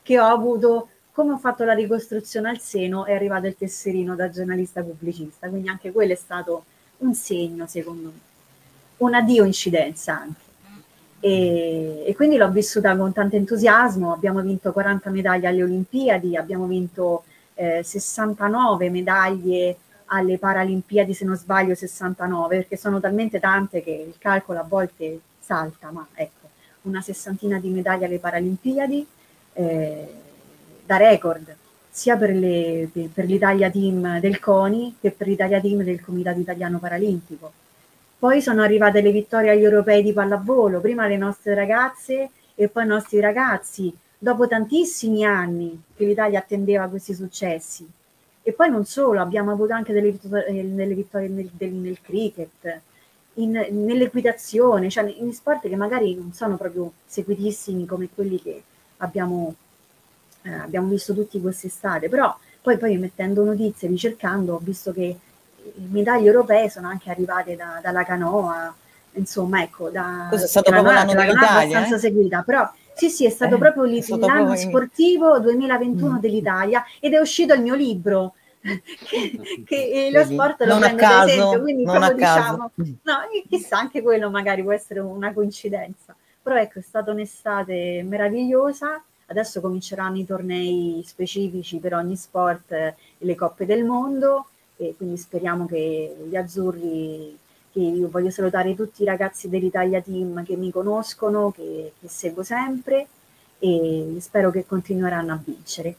che ho avuto, come ho fatto la ricostruzione al seno, è arrivato il tesserino da giornalista pubblicista, quindi anche quello è stato un segno, secondo me, un addio incidenza anche. E quindi l'ho vissuta con tanto entusiasmo. Abbiamo vinto 40 medaglie alle Olimpiadi, abbiamo vinto 69 medaglie alle Paralimpiadi, se non sbaglio 69, perché sono talmente tante che il calcolo a volte salta, ma ecco, una sessantina di medaglie alle Paralimpiadi, da record, sia per l'Italia Team del CONI che per l'Italia Team del Comitato Italiano Paralimpico. Poi sono arrivate le vittorie agli europei di pallavolo, prima le nostre ragazze e poi i nostri ragazzi, dopo tantissimi anni che l'Italia attendeva questi successi. E poi non solo, abbiamo avuto anche delle vittorie nel cricket, nell'equitazione, cioè in sport che magari non sono proprio seguitissimi come quelli che abbiamo visto tutti quest'estate, però poi mettendo notizie, ricercando, ho visto che medaglie europee sono anche arrivate dalla canoa, insomma, ecco, questo è stato proprio l'anno dell'Italia, abbastanza seguita, però sì, è stato proprio l'anno sportivo 2021 dell'Italia, ed è uscito il mio libro che lo sport lo prende da esempio, quindi proprio diciamo, no, chissà, anche quello magari può essere una coincidenza, però ecco, è stata un'estate meravigliosa. Adesso cominceranno i tornei specifici per ogni sport e le coppe del mondo, e quindi speriamo che gli azzurri, che io voglio salutare tutti i ragazzi dell'Italia Team che mi conoscono, che seguo sempre, e spero che continueranno a vincere.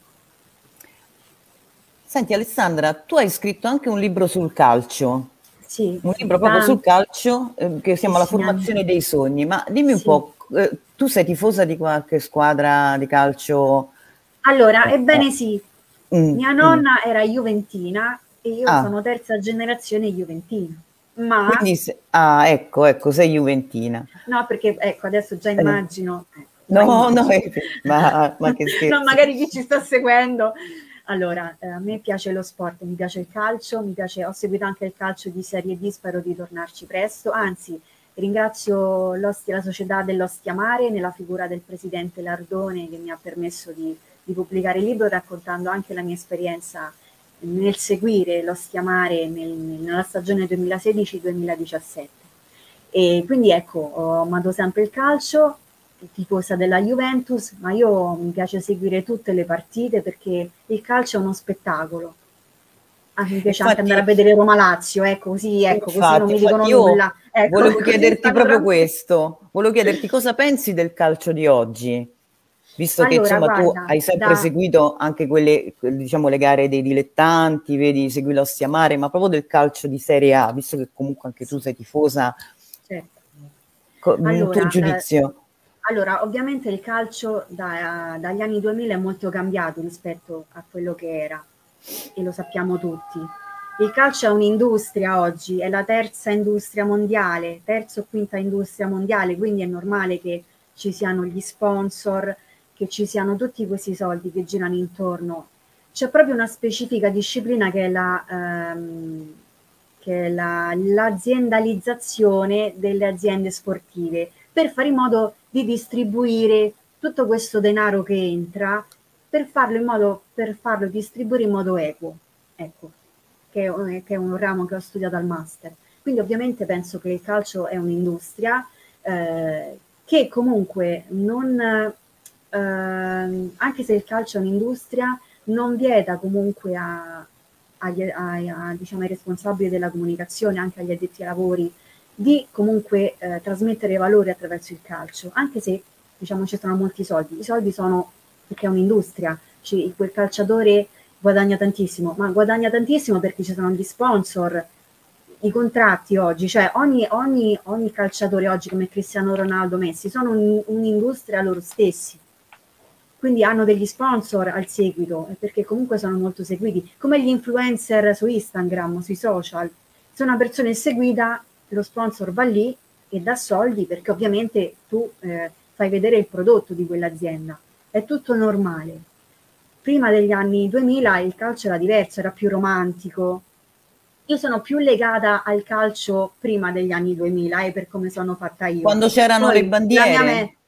Senti Alessandra, tu hai scritto anche un libro sul calcio. Sì, un libro proprio sul calcio che si chiama La formazione dei sogni, ma dimmi un po', tu sei tifosa di qualche squadra di calcio? Allora, ebbene sì, mia nonna era juventina e io sono terza generazione juventina. Ma quindi, ecco, sei juventina. No, perché ecco, adesso già immagino. No, ma che scherzo. No, magari chi ci sta seguendo. Allora, a me piace lo sport, mi piace il calcio, ho seguito anche il calcio di Serie D, spero di tornarci presto, anzi ringrazio la società dell'Ostia Mare nella figura del presidente Lardone, che mi ha permesso di pubblicare il libro raccontando anche la mia esperienza nel seguire l'Ostia Mare nella stagione 2016-2017. E quindi ecco, ho amato sempre il calcio, tifosa della Juventus, ma mi piace seguire tutte le partite perché il calcio è uno spettacolo. Mi piace anche andare a vedere Roma-Lazio, così non mi dicono nulla. Ecco, volevo chiederti proprio questo, volevo chiederti cosa pensi del calcio di oggi, visto che insomma guarda, tu hai sempre seguito anche quelle, diciamo, le gare dei dilettanti, vedi, segui l'Ostia Mare, ma proprio del calcio di Serie A, visto che comunque anche tu sei tifosa, il tuo giudizio? Allora, ovviamente il calcio dagli anni 2000 è molto cambiato rispetto a quello che era, e lo sappiamo tutti. Il calcio è un'industria oggi, è la terza industria mondiale, terza o quinta industria mondiale, quindi è normale che ci siano gli sponsor, che ci siano tutti questi soldi che girano intorno. C'è proprio una specifica disciplina che è l'aziendalizzazione delle aziende sportive, per fare in modo di distribuire tutto questo denaro che entra, per farlo distribuire in modo equo, ecco, che è un ramo che ho studiato al master. Quindi ovviamente penso che il calcio è un'industria che comunque anche se il calcio è un'industria, non vieta comunque diciamo, ai responsabili della comunicazione, anche agli addetti ai lavori, di comunque trasmettere valori attraverso il calcio, anche se diciamo ci sono molti soldi. I soldi sono perché è un'industria, quel calciatore guadagna tantissimo, ma guadagna tantissimo perché ci sono gli sponsor, i contratti oggi, cioè ogni calciatore oggi come Cristiano Ronaldo, Messi, sono un'industria loro stessi. Quindi hanno degli sponsor al seguito, perché comunque sono molto seguiti, come gli influencer su Instagram, sui social. Se una persona è seguita, lo sponsor va lì e dà soldi perché ovviamente tu fai vedere il prodotto di quell'azienda. È tutto normale. Prima degli anni 2000 il calcio era diverso, era più romantico. Io sono più legata al calcio prima degli anni 2000 per come sono fatta io. Quando c'erano le bandiere?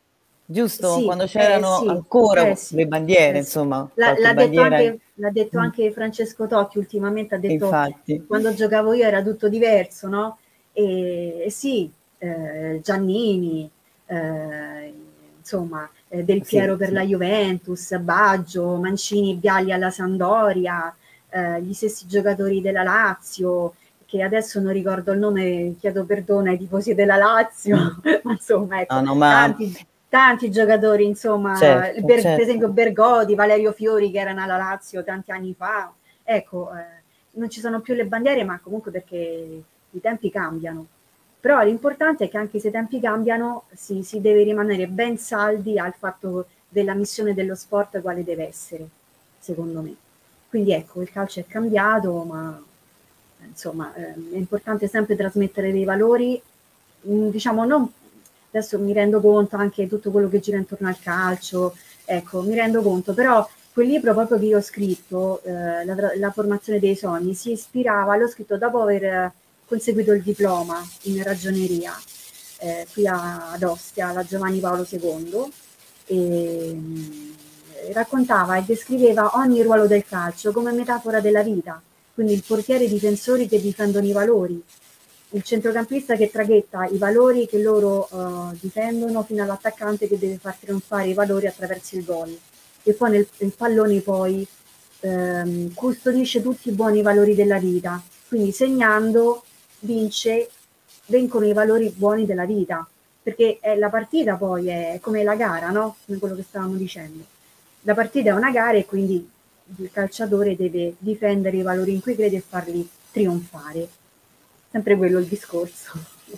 giusto? Sì, Quando c'erano sì, ancora sì, le bandiere, sì. insomma, L'ha qualche bandiera. l'ha detto anche Francesco Totti ultimamente, ha detto Infatti, quando giocavo io era tutto diverso, no? E sì, Giannini, eh, insomma, Del sì, Piero per la sì. Juventus, Baggio, Mancini, Vialli alla Sampdoria, gli stessi giocatori della Lazio, che adesso non ricordo il nome, chiedo perdono ai tifosi della Lazio, ma insomma, No, ecco, no, ma tanti giocatori, insomma, certo, per certo. esempio Bergodi, Valerio Fiori che erano alla Lazio tanti anni fa, ecco, non ci sono più le bandiere, ma comunque perché i tempi cambiano. Però l'importante è che anche se i tempi cambiano si deve rimanere ben saldi al fatto della missione dello sport quale deve essere, secondo me. Quindi ecco, il calcio è cambiato, ma insomma è importante sempre trasmettere dei valori, diciamo non, adesso mi rendo conto anche tutto quello che gira intorno al calcio, ecco, mi rendo conto, però quel libro proprio che io ho scritto, la formazione dei sogni, si ispirava, l'ho scritto dopo aver conseguito il diploma in ragioneria qui ad Ostia, alla Giovanni Paolo II, e raccontava e descriveva ogni ruolo del calcio come metafora della vita, quindi il portiere e i difensori che difendono i valori, il centrocampista che traghetta i valori che loro difendono fino all'attaccante che deve far trionfare i valori attraverso il gol. E poi il pallone poi custodisce tutti i buoni valori della vita, quindi segnando vengono i valori buoni della vita, perché la partita poi è come la gara, no? Come quello che stavamo dicendo. La partita è una gara e quindi il calciatore deve difendere i valori in cui crede e farli trionfare. Sempre quello il discorso.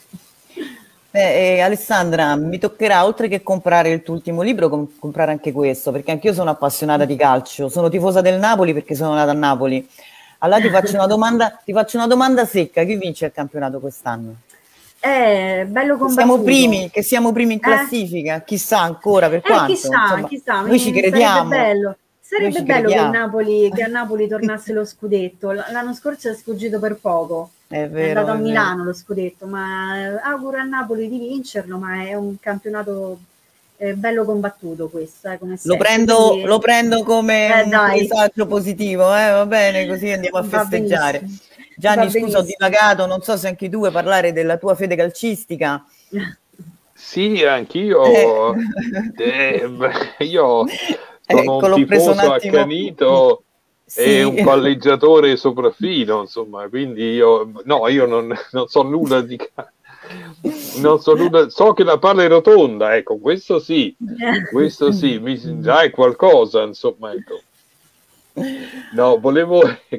Alessandra, mi toccherà, oltre che comprare il tuo ultimo libro, comprare anche questo, perché anch'io sono appassionata di calcio, sono tifosa del Napoli perché sono nata a Napoli. Allora ti faccio una domanda secca, chi vince il campionato quest'anno? Bello combattuto. Che siamo primi in classifica, chissà ancora per quanto, Chissà, insomma, chissà, noi ci sarebbe crediamo, bello. noi Sarebbe ci bello che crediamo. a Napoli tornasse lo scudetto. L'anno scorso è sfuggito per poco. È È andato vero, a è vero. Milano lo scudetto, ma auguro a Napoli di vincerlo, ma è un campionato bello combattuto questo, come sempre. Lo Quindi, prendo come un dai, presagio positivo, va bene, così andiamo a va festeggiare. benissimo. Va Gianni, scusa, ho benissimo. divagato, non so se anche tu vuoi parlare della tua fede calcistica. Sì, Eh. anch'io. Io sono Ecco, un l'ho preso un tifoso attimo. accanito e Sì. un palleggiatore sopraffino, insomma, quindi io non so nulla di non so nulla, so che la palla è rotonda, ecco, questo sì, già è qualcosa, insomma, ecco. No, volevo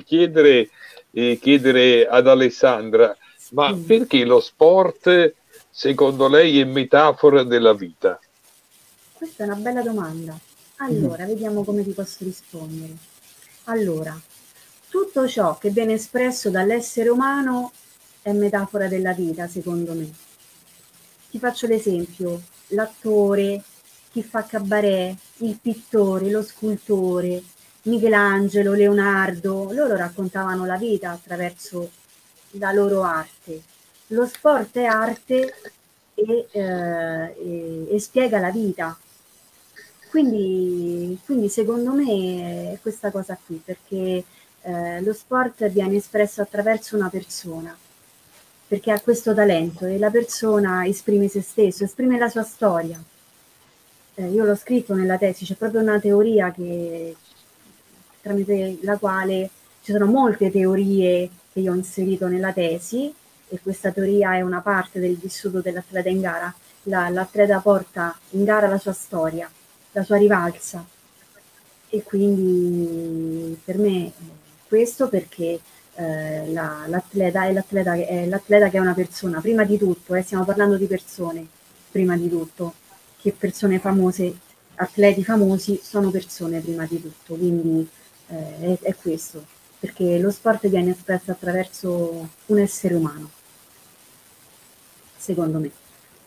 chiedere ad Alessandra, ma perché lo sport, secondo lei, è metafora della vita? Questa è una bella domanda. Allora, vediamo come ti posso rispondere. Allora, tutto ciò che viene espresso dall'essere umano è metafora della vita, secondo me. Ti faccio l'esempio, l'attore, chi fa cabaret, il pittore, lo scultore, Michelangelo, Leonardo, loro raccontavano la vita attraverso la loro arte. Lo sport è arte e spiega la vita. Quindi secondo me è questa cosa qui, perché lo sport viene espresso attraverso una persona, perché ha questo talento e la persona esprime se stesso, esprime la sua storia. Io l'ho scritto nella tesi, c'è proprio una teoria tramite la quale ci sono molte teorie che io ho inserito nella tesi e questa teoria è una parte del vissuto dell'atleta in gara. L'atleta porta in gara la sua storia, la sua rivalsa e quindi per me questo perché l'atleta è l'atleta che è una persona, prima di tutto, stiamo parlando di persone, prima di tutto, che persone famose, atleti famosi sono persone prima di tutto, quindi è questo, perché lo sport viene espresso attraverso un essere umano, secondo me.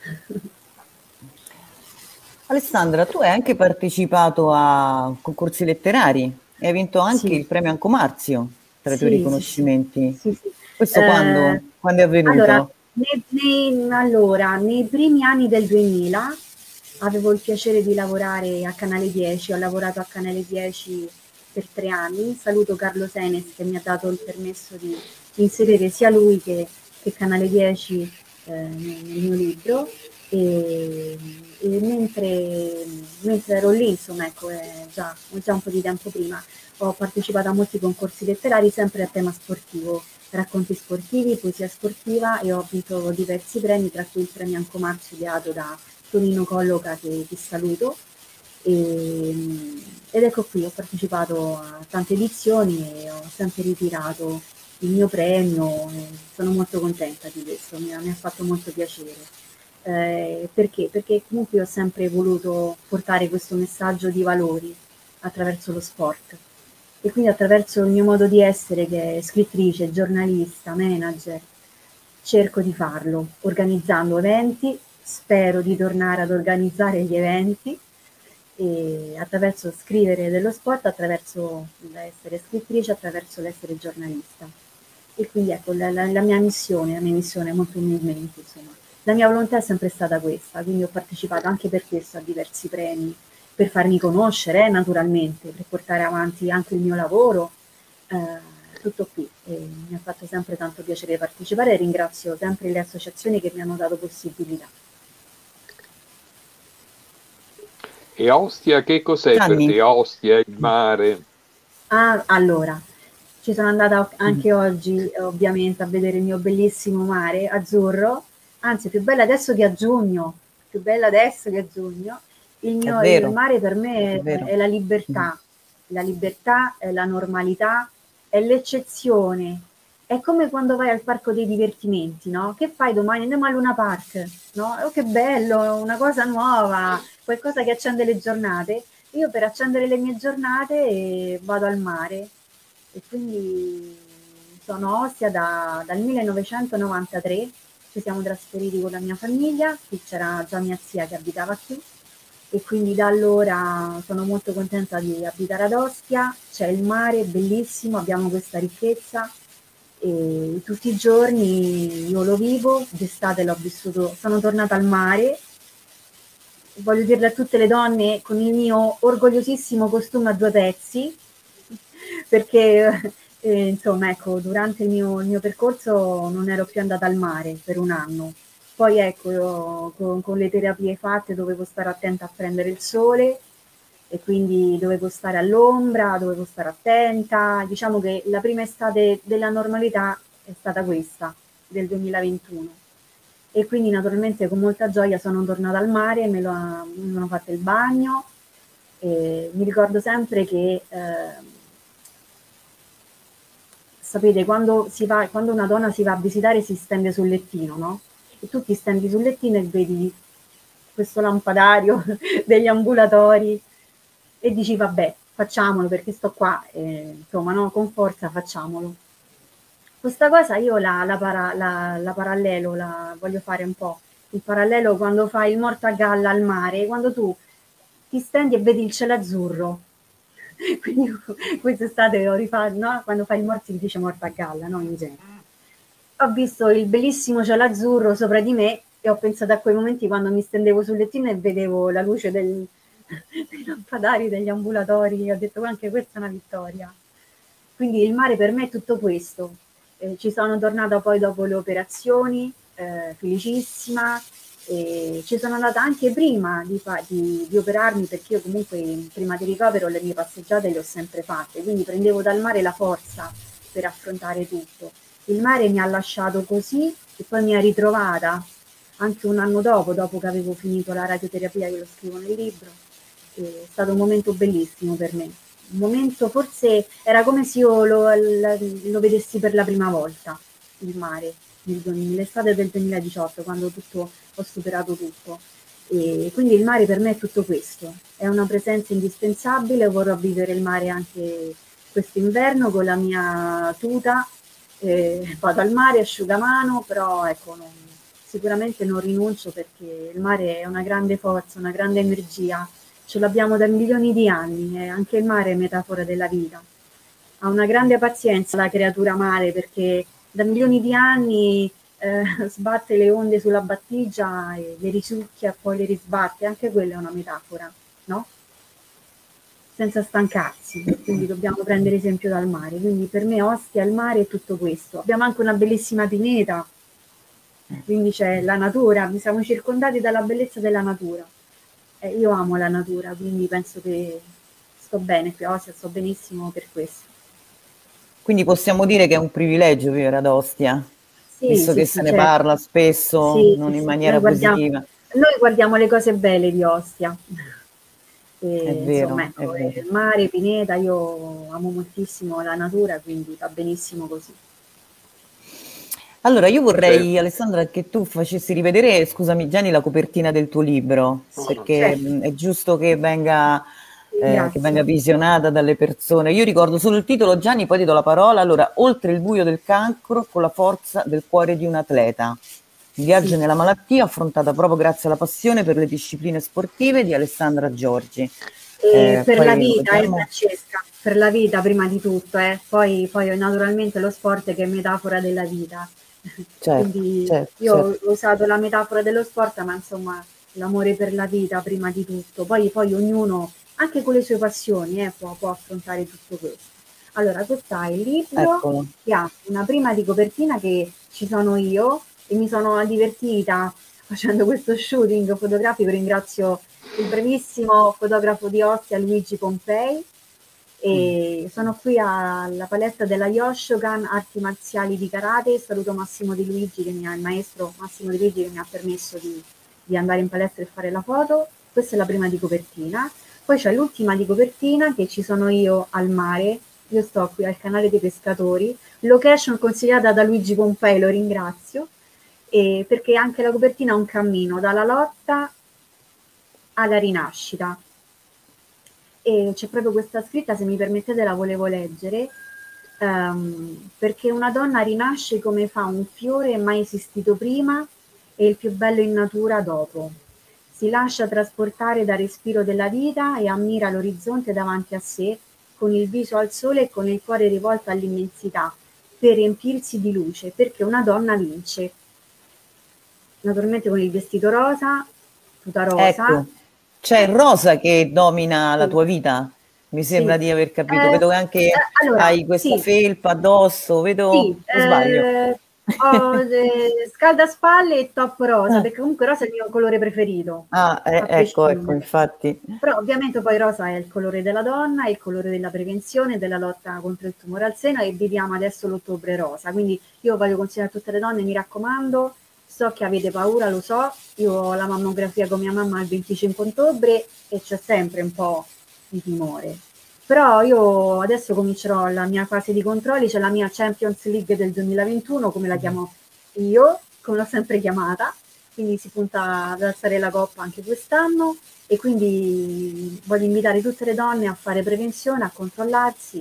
Alessandra, tu hai anche partecipato a concorsi letterari e hai vinto anche Sì, il premio Anco Marzio tra i tuoi sì, sì, sì, riconoscimenti. sì, sì. Questo quando è Allora, avvenuto? nei primi anni del 2000 avevo il piacere di lavorare a Canale 10, ho lavorato a Canale 10 per 3 anni. Saluto Carlo Senes che mi ha dato il permesso di inserire sia lui che Canale 10 nel mio libro. E mentre ero lì, insomma, ecco, già un po' di tempo prima, ho partecipato a molti concorsi letterari sempre a tema sportivo, racconti sportivi, poesia sportiva, e ho vinto diversi premi, tra cui il premio Anco Marzo ideato da Tonino Colloca, che saluto. Ed ecco qui, ho partecipato a tante edizioni e ho sempre ritirato il mio premio, e sono molto contenta di questo, mi ha fatto molto piacere. Perché? Perché comunque ho sempre voluto portare questo messaggio di valori attraverso lo sport, e quindi attraverso il mio modo di essere, che è scrittrice, giornalista, manager, cerco di farlo organizzando eventi, spero di tornare ad organizzare gli eventi, e attraverso scrivere dello sport, attraverso l'essere scrittrice, attraverso l'essere giornalista. E quindi ecco la mia missione molto umilmente, insomma. La mia volontà è sempre stata questa, quindi ho partecipato anche per questo a diversi premi, per farmi conoscere, naturalmente, per portare avanti anche il mio lavoro, tutto qui. E mi ha fatto sempre tanto piacere partecipare, e ringrazio sempre le associazioni che mi hanno dato possibilità. E Ostia, che cos'è per te? Ostia, il mare? Allora, ci sono andata anche oggi, ovviamente, a vedere il mio bellissimo mare azzurro, anzi più bella adesso che a giugno, più bella adesso che a giugno. Il mare per me è la libertà è la normalità, è l'eccezione. È come quando vai al parco dei divertimenti, no? Che fai domani? Andiamo a Luna Park, no? Oh, che bello, una cosa nuova, qualcosa che accende le giornate. Io per accendere le mie giornate vado al mare, e quindi sono a Ostia dal 1993, ci siamo trasferiti con la mia famiglia, qui c'era già mia zia che abitava qui, e quindi da allora sono molto contenta di abitare ad Ostia, c'è il mare, bellissimo, abbiamo questa ricchezza, e tutti i giorni io lo vivo, d'estate l'ho vissuto, sono tornata al mare, voglio dirle a tutte le donne, con il mio orgogliosissimo costume a 2 pezzi, perché insomma, ecco, durante il mio percorso non ero più andata al mare per un anno. Poi ecco, io, con le terapie fatte, dovevo stare attenta a prendere il sole, e quindi dovevo stare all'ombra, dovevo stare attenta. Diciamo che la prima estate della normalità è stata questa, del 2021. E quindi naturalmente con molta gioia sono tornata al mare, mi sono fatto il bagno, e mi ricordo sempre che sapete, quando una donna si va a visitare si stende sul lettino, no? E tu ti stendi sul lettino e vedi questo lampadario degli ambulatori e dici vabbè, facciamolo perché sto qua, insomma, no? Con forza facciamolo. Questa cosa io la parallelo, voglio fare un po' il parallelo quando fai il morto a galla al mare, quando tu ti stendi e vedi il cielo azzurro. Quindi quest'estate ho rifatto, no? Quando fai il morto si dice morto a galla, no? In genere. Ho visto il bellissimo cielo azzurro sopra di me e ho pensato a quei momenti quando mi stendevo sul lettino e vedevo la luce dei lampadari, degli ambulatori, ho detto anche questa è una vittoria. Quindi il mare per me è tutto questo. Ci sono tornata poi dopo le operazioni, felicissima, ci sono andata anche prima di operarmi, perché io comunque prima di ricovero le mie passeggiate le ho sempre fatte, quindi prendevo dal mare la forza per affrontare tutto. Il mare mi ha lasciato così e poi mi ha ritrovata anche un anno dopo che avevo finito la radioterapia, che lo scrivo nel libro. È stato un momento bellissimo per me. Un momento, forse era come se io lo vedessi per la prima volta, il mare, nell'estate del 2018, quando ho superato tutto. E quindi il mare per me è tutto questo, è una presenza indispensabile. Vorrò vivere il mare anche quest'inverno con la mia tuta, vado al mare, asciugamano, però ecco, sicuramente non rinuncio, perché il mare è una grande forza, una grande energia. Ce l'abbiamo da milioni di anni, e anche il mare è metafora della vita. Ha una grande pazienza la creatura mare, perché da milioni di anni sbatte le onde sulla battigia e le risucchia e poi le risbatte, anche quella è una metafora, no? Senza stancarsi, quindi dobbiamo prendere esempio dal mare. Quindi per me Ostia, il mare è tutto questo. Abbiamo anche una bellissima pineta, quindi c'è la natura, siamo circondati dalla bellezza della natura. Io amo la natura, quindi penso che sto bene qui a Ostia, sto benissimo per questo. Quindi possiamo dire che è un privilegio vivere ad Ostia, Sì, visto sì, che sì, se ne certo. parla spesso, Sì, non in sì, maniera positiva. noi guardiamo le cose belle di Ostia. È Insomma, vero, è ecco, vero. il mare, pineta, io amo moltissimo la natura, quindi va benissimo così. Allora, io vorrei, Alessandra, che tu facessi rivedere, scusami Gianni, la copertina del tuo libro, Sì, perché certo. è giusto che venga Grazie. visionata dalle persone. Io ricordo solo il titolo, Gianni, poi ti do la parola. Allora, oltre il buio del cancro, con la forza del cuore di un atleta. Il viaggio Sì. nella malattia, affrontata proprio grazie alla passione per le discipline sportive di Alessandra Giorgi. Per la Poi lo vita, vediamo. Francesca, per la vita prima di tutto, poi naturalmente lo sport che è metafora della vita. Certo, Quindi certo, io certo. ho usato la metafora dello sport, ma insomma l'amore per la vita prima di tutto. Poi ognuno, anche con le sue passioni, può affrontare tutto questo. Allora, questo è il libro Eccolo. che ha una prima di copertina che ci sono io e mi sono divertita facendo questo shooting fotografico. Ringrazio il brevissimo fotografo di Ostia, Luigi Pompei, e sono qui alla palestra della Yoshokan Arti Marziali di Karate. Saluto Massimo Di Luigi, il maestro Massimo Di Luigi, che mi ha permesso di andare in palestra e fare la foto. Questa è la prima di copertina. Poi c'è l'ultima di copertina, che ci sono io al mare. Io sto qui al canale dei pescatori, location consigliata da Luigi Pompei, lo ringrazio, perché anche la copertina ha un cammino dalla lotta alla rinascita. E c'è proprio questa scritta, se mi permettete la volevo leggere, perché una donna rinasce come fa un fiore mai esistito prima e il più bello in natura dopo. Si lascia trasportare dal respiro della vita e ammira l'orizzonte davanti a sé, con il viso al sole e con il cuore rivolto all'immensità, per riempirsi di luce, perché una donna vince. Naturalmente con il vestito rosa, tuta rosa. Ecco, c'è il rosa che domina la Sì, tua vita, mi sì. sembra di aver capito. Vedo che anche Allora, hai questa sì, felpa addosso, sì, vedo, o sbaglio? ho scaldaspalle e top rosa, perché comunque rosa è il mio colore preferito, Ah, a ecco, prescindere. infatti. Però ovviamente poi rosa è il colore della donna, è il colore della prevenzione, della lotta contro il tumore al seno, e viviamo adesso l'ottobre rosa. Quindi io voglio consigliare a tutte le donne, mi raccomando, so che avete paura, lo so, io ho la mammografia con mia mamma il 25 ottobre e c'è sempre un po' di timore. Però io adesso comincerò la mia fase di controlli, c'è la mia Champions League del 2021, come la chiamo io, come l'ho sempre chiamata, quindi si punta ad alzare la coppa anche quest'anno, e quindi voglio invitare tutte le donne a fare prevenzione, a controllarsi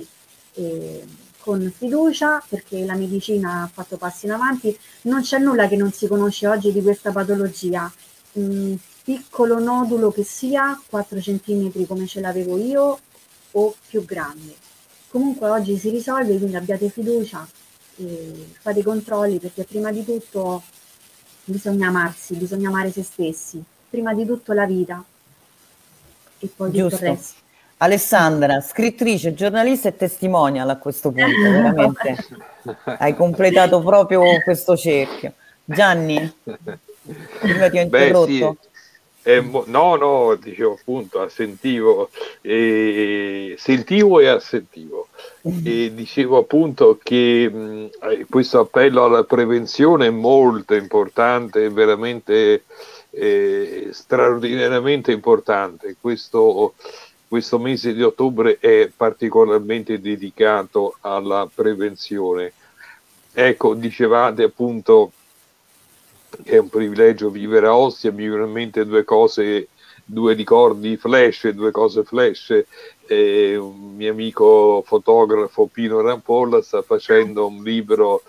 con fiducia, perché la medicina ha fatto passi in avanti. Non c'è nulla che non si conosce oggi di questa patologia. Piccolo nodulo che sia, 4 centimetri come ce l'avevo io, o più grande. Comunque oggi si risolve, quindi abbiate fiducia e fate i controlli, perché prima di tutto bisogna amarsi, bisogna amare se stessi. Prima di tutto la vita e poi tutto il Giusto. resto. Alessandra, scrittrice, giornalista e testimonial a questo punto, veramente. Hai completato proprio questo cerchio. Gianni, prima ti ho Beh, sì, interrotto. no, dicevo appunto, sentivo e assentivo. E dicevo appunto che questo appello alla prevenzione è molto importante, è veramente straordinariamente importante. Questo mese di ottobre è particolarmente dedicato alla prevenzione. Ecco, dicevate appunto che è un privilegio vivere a Ostia. Mi vengono in mente due ricordi flash, due cose flash. Un mio amico fotografo, Pino Rampolla, sta facendo un libro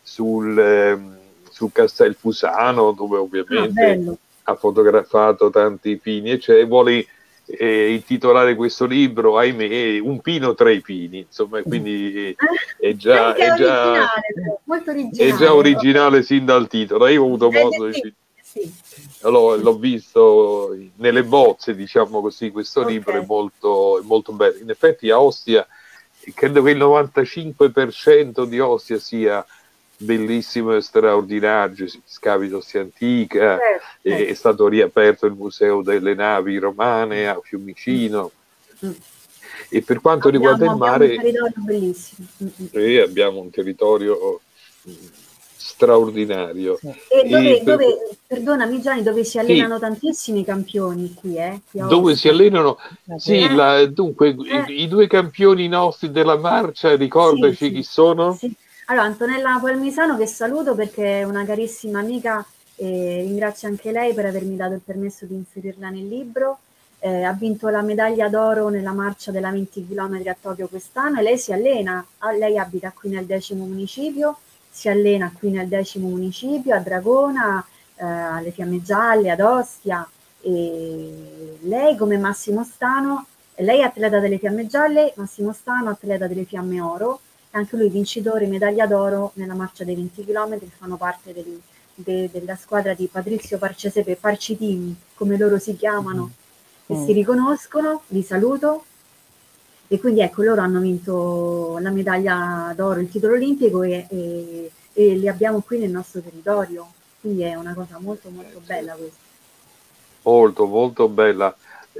sul Castelfusano, dove ovviamente Bello. ha fotografato tanti pini, e vuole intitolare questo libro, ahimè, Un pino tra i pini, insomma, quindi è già molto è già originale sin dal titolo. Io ho avuto modo di... L'ho visto nelle bozze, diciamo così, questo libro è molto bello. In effetti a Ostia, credo che il 95% di Ostia sia bellissimo e straordinario, si scavi d'Ostia Antica, è stato riaperto il museo delle navi romane a Fiumicino. E per quanto riguarda il mare, abbiamo un territorio bellissimo. Abbiamo un territorio straordinario. E perdonami Gianni, dove si allenano tantissimi campioni qui, dove si allenano? Sì, dunque i due campioni nostri della marcia, ricordaci chi sono? Sì. Allora, Antonella Palmisano, che saluto perché è una carissima amica, e ringrazio anche lei per avermi dato il permesso di inserirla nel libro. Ha vinto la medaglia d'oro nella marcia della 20 km a Tokyo quest'anno e lei si allena, lei abita qui nel 10° municipio, si allena qui nel 10° municipio, a Dragona, alle Fiamme Gialle, ad Ostia, e lei come Massimo Stano, lei è atleta delle Fiamme Gialle, Massimo Stano atleta delle Fiamme Oro, e anche lui vincitore medaglia d'oro nella marcia dei 20 km, che fanno parte della squadra di Patrizio Parcesepe, Parcitini, come loro si chiamano, e si riconoscono, li saluto. E quindi ecco, loro hanno vinto la medaglia d'oro, il titolo olimpico, e li abbiamo qui nel nostro territorio, quindi è una cosa molto bella questa. Molto bella.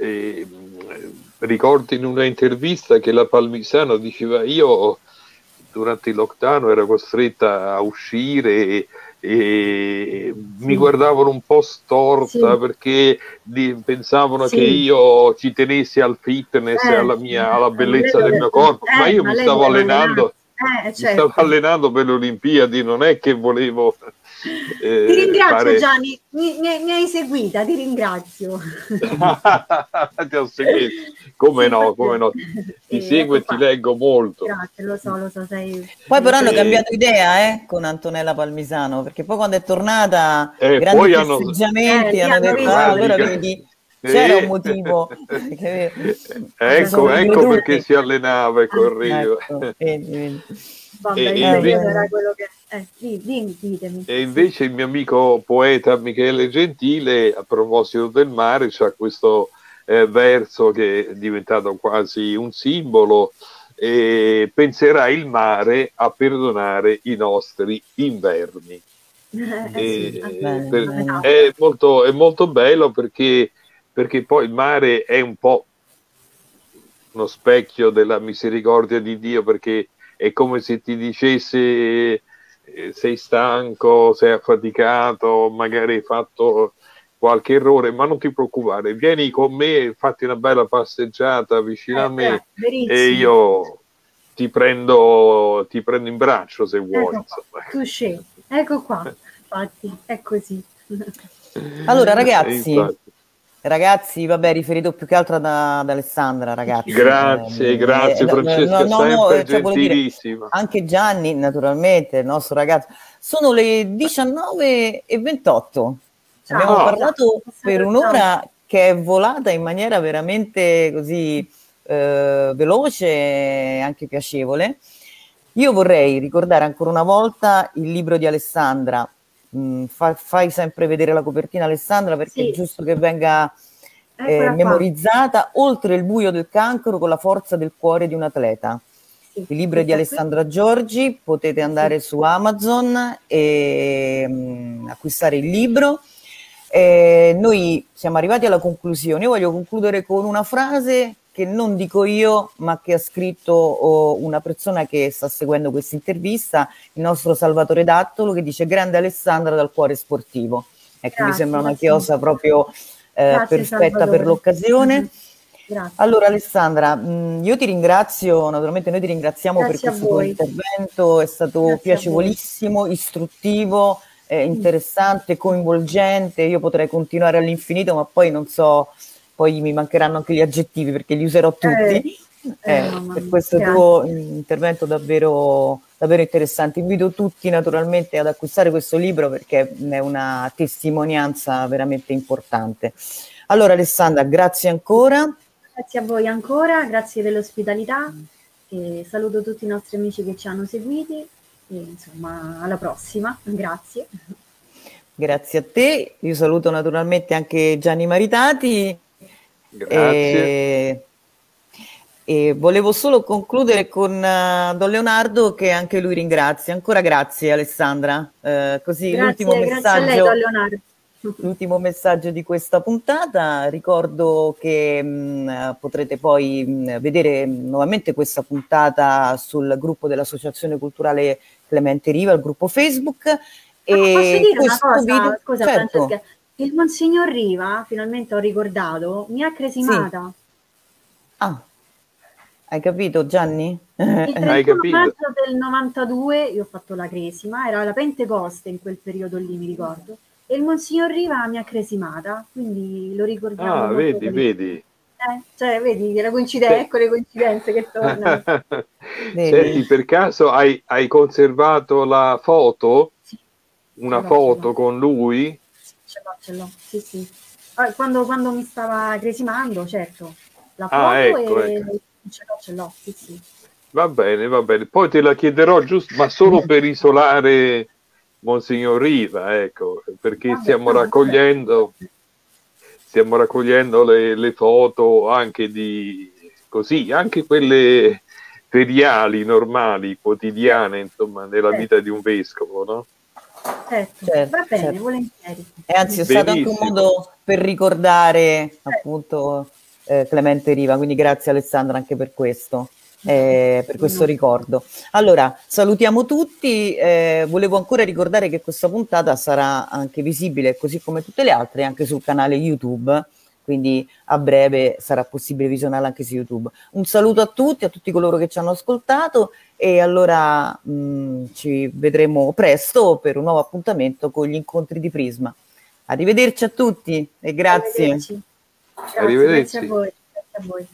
Ricordo in una intervista che la Palmisano diceva: io durante il lockdown ero costretta a uscire e mi guardavano un po' storta perché pensavano che io ci tenessi al fitness, alla bellezza del mio corpo, ma io mi stavo allenando, mi stavo allenando per le Olimpiadi, non è che volevo ti ringrazio Gianni, mi hai seguita, ti ringrazio. Ti ho seguito, come no, ti seguo e ti leggo molto. Grazie, lo so, sei... Poi però hanno cambiato idea con Antonella Palmisano, perché poi quando è tornata grandi poi festeggiamenti hanno detto allora vedi, c'era un motivo. Ecco perché si allenava e correva. Era quello che... ditemi. E invece il mio amico poeta Michele Gentile, a proposito del mare, c'ha questo verso che è diventato quasi un simbolo: penserà il mare a perdonare i nostri inverni. È molto bello perché poi il mare è un po' uno specchio della misericordia di Dio, perché è come se ti dicesse: sei stanco, sei affaticato, magari hai fatto qualche errore, ma non ti preoccupare, vieni con me, fatti una bella passeggiata vicino a me e io ti prendo in braccio se vuoi. Ecco qua, infatti, è così. Allora ragazzi, vabbè, riferito più che altro ad Alessandra, ragazzi. Grazie Francesca, sempre gentilissima. Anche Gianni, naturalmente, il nostro ragazzo. Sono le 19:28. Abbiamo parlato per un'ora che è volata in maniera veramente così veloce e anche piacevole. Io vorrei ricordare ancora una volta il libro di Alessandra. Fai sempre vedere la copertina, Alessandra, perché è giusto che venga memorizzata. Oltre il buio del cancro con la forza del cuore di un atleta. Il libro è di Alessandra Giorgi, potete andare su Amazon e acquistare il libro. Noi siamo arrivati alla conclusione. Io voglio concludere con una frase che non dico io, ma che ha scritto una persona che sta seguendo questa intervista, il nostro Salvatore Dattolo, che dice: grande Alessandra dal cuore sportivo. Ecco, mi sembra una chiosa proprio perfetta Salvatore per l'occasione. Allora Alessandra, io ti ringrazio, naturalmente noi ti ringraziamo per questo tuo intervento, è stato piacevolissimo, istruttivo, interessante, coinvolgente. Io potrei continuare all'infinito, ma poi non so, poi mi mancheranno anche gli aggettivi perché li userò tutti. Per questo tuo intervento davvero interessante. Invito tutti naturalmente ad acquistare questo libro perché è una testimonianza veramente importante. Allora Alessandra, grazie ancora. Grazie a voi ancora, grazie dell'ospitalità e saluto tutti i nostri amici che ci hanno seguiti e insomma alla prossima, grazie. Grazie a te, io saluto naturalmente anche Gianni Maritati. Grazie. E volevo solo concludere con Don Leonardo, che anche lui ringrazia. Ancora grazie Alessandra. Così Grazie, l'ultimo grazie a lei, Don Leonardo. L'ultimo messaggio di questa puntata. Ricordo che potrete poi vedere nuovamente questa puntata sul gruppo dell'Associazione Culturale Clemente Riva, il gruppo Facebook. E posso dire una cosa? Video... Scusa, certo. Francesca, il Monsignor Riva, finalmente ho ricordato, mi ha cresimata. Sì. Ah, hai capito Gianni? Il 31 maggio del 92 io ho fatto la cresima, era la Pentecoste in quel periodo lì, mi ricordo, e il Monsignor Riva mi ha cresimata, quindi lo ricordiamo. Ah, vedi. Cioè, vedi, la coincidenza, ecco le coincidenze che tornano. Senti, per caso hai conservato la foto? Sì. Una foto con lui? Ce l'ho, sì. Quando mi stava cresimando, certo, la foto ecco. ce l'ho, sì. Va bene. Poi te la chiederò giusto, ma solo per isolare Monsignor Riva, ecco, perché stiamo raccogliendo le foto anche anche quelle feriali, normali, quotidiane, insomma, nella vita di un vescovo, no? Certo. Va bene, volentieri. E anzi è stato anche un modo per ricordare appunto Clemente Riva, quindi grazie Alessandra anche per questo. Per questo ricordo. Allora, salutiamo tutti. Volevo ancora ricordare che questa puntata sarà anche visibile, così come tutte le altre, anche sul canale YouTube, quindi a breve sarà possibile visionarla anche su YouTube. Un saluto a tutti coloro che ci hanno ascoltato e allora ci vedremo presto per un nuovo appuntamento con gli incontri di Prisma. Arrivederci a tutti e grazie. Arrivederci. Grazie a voi.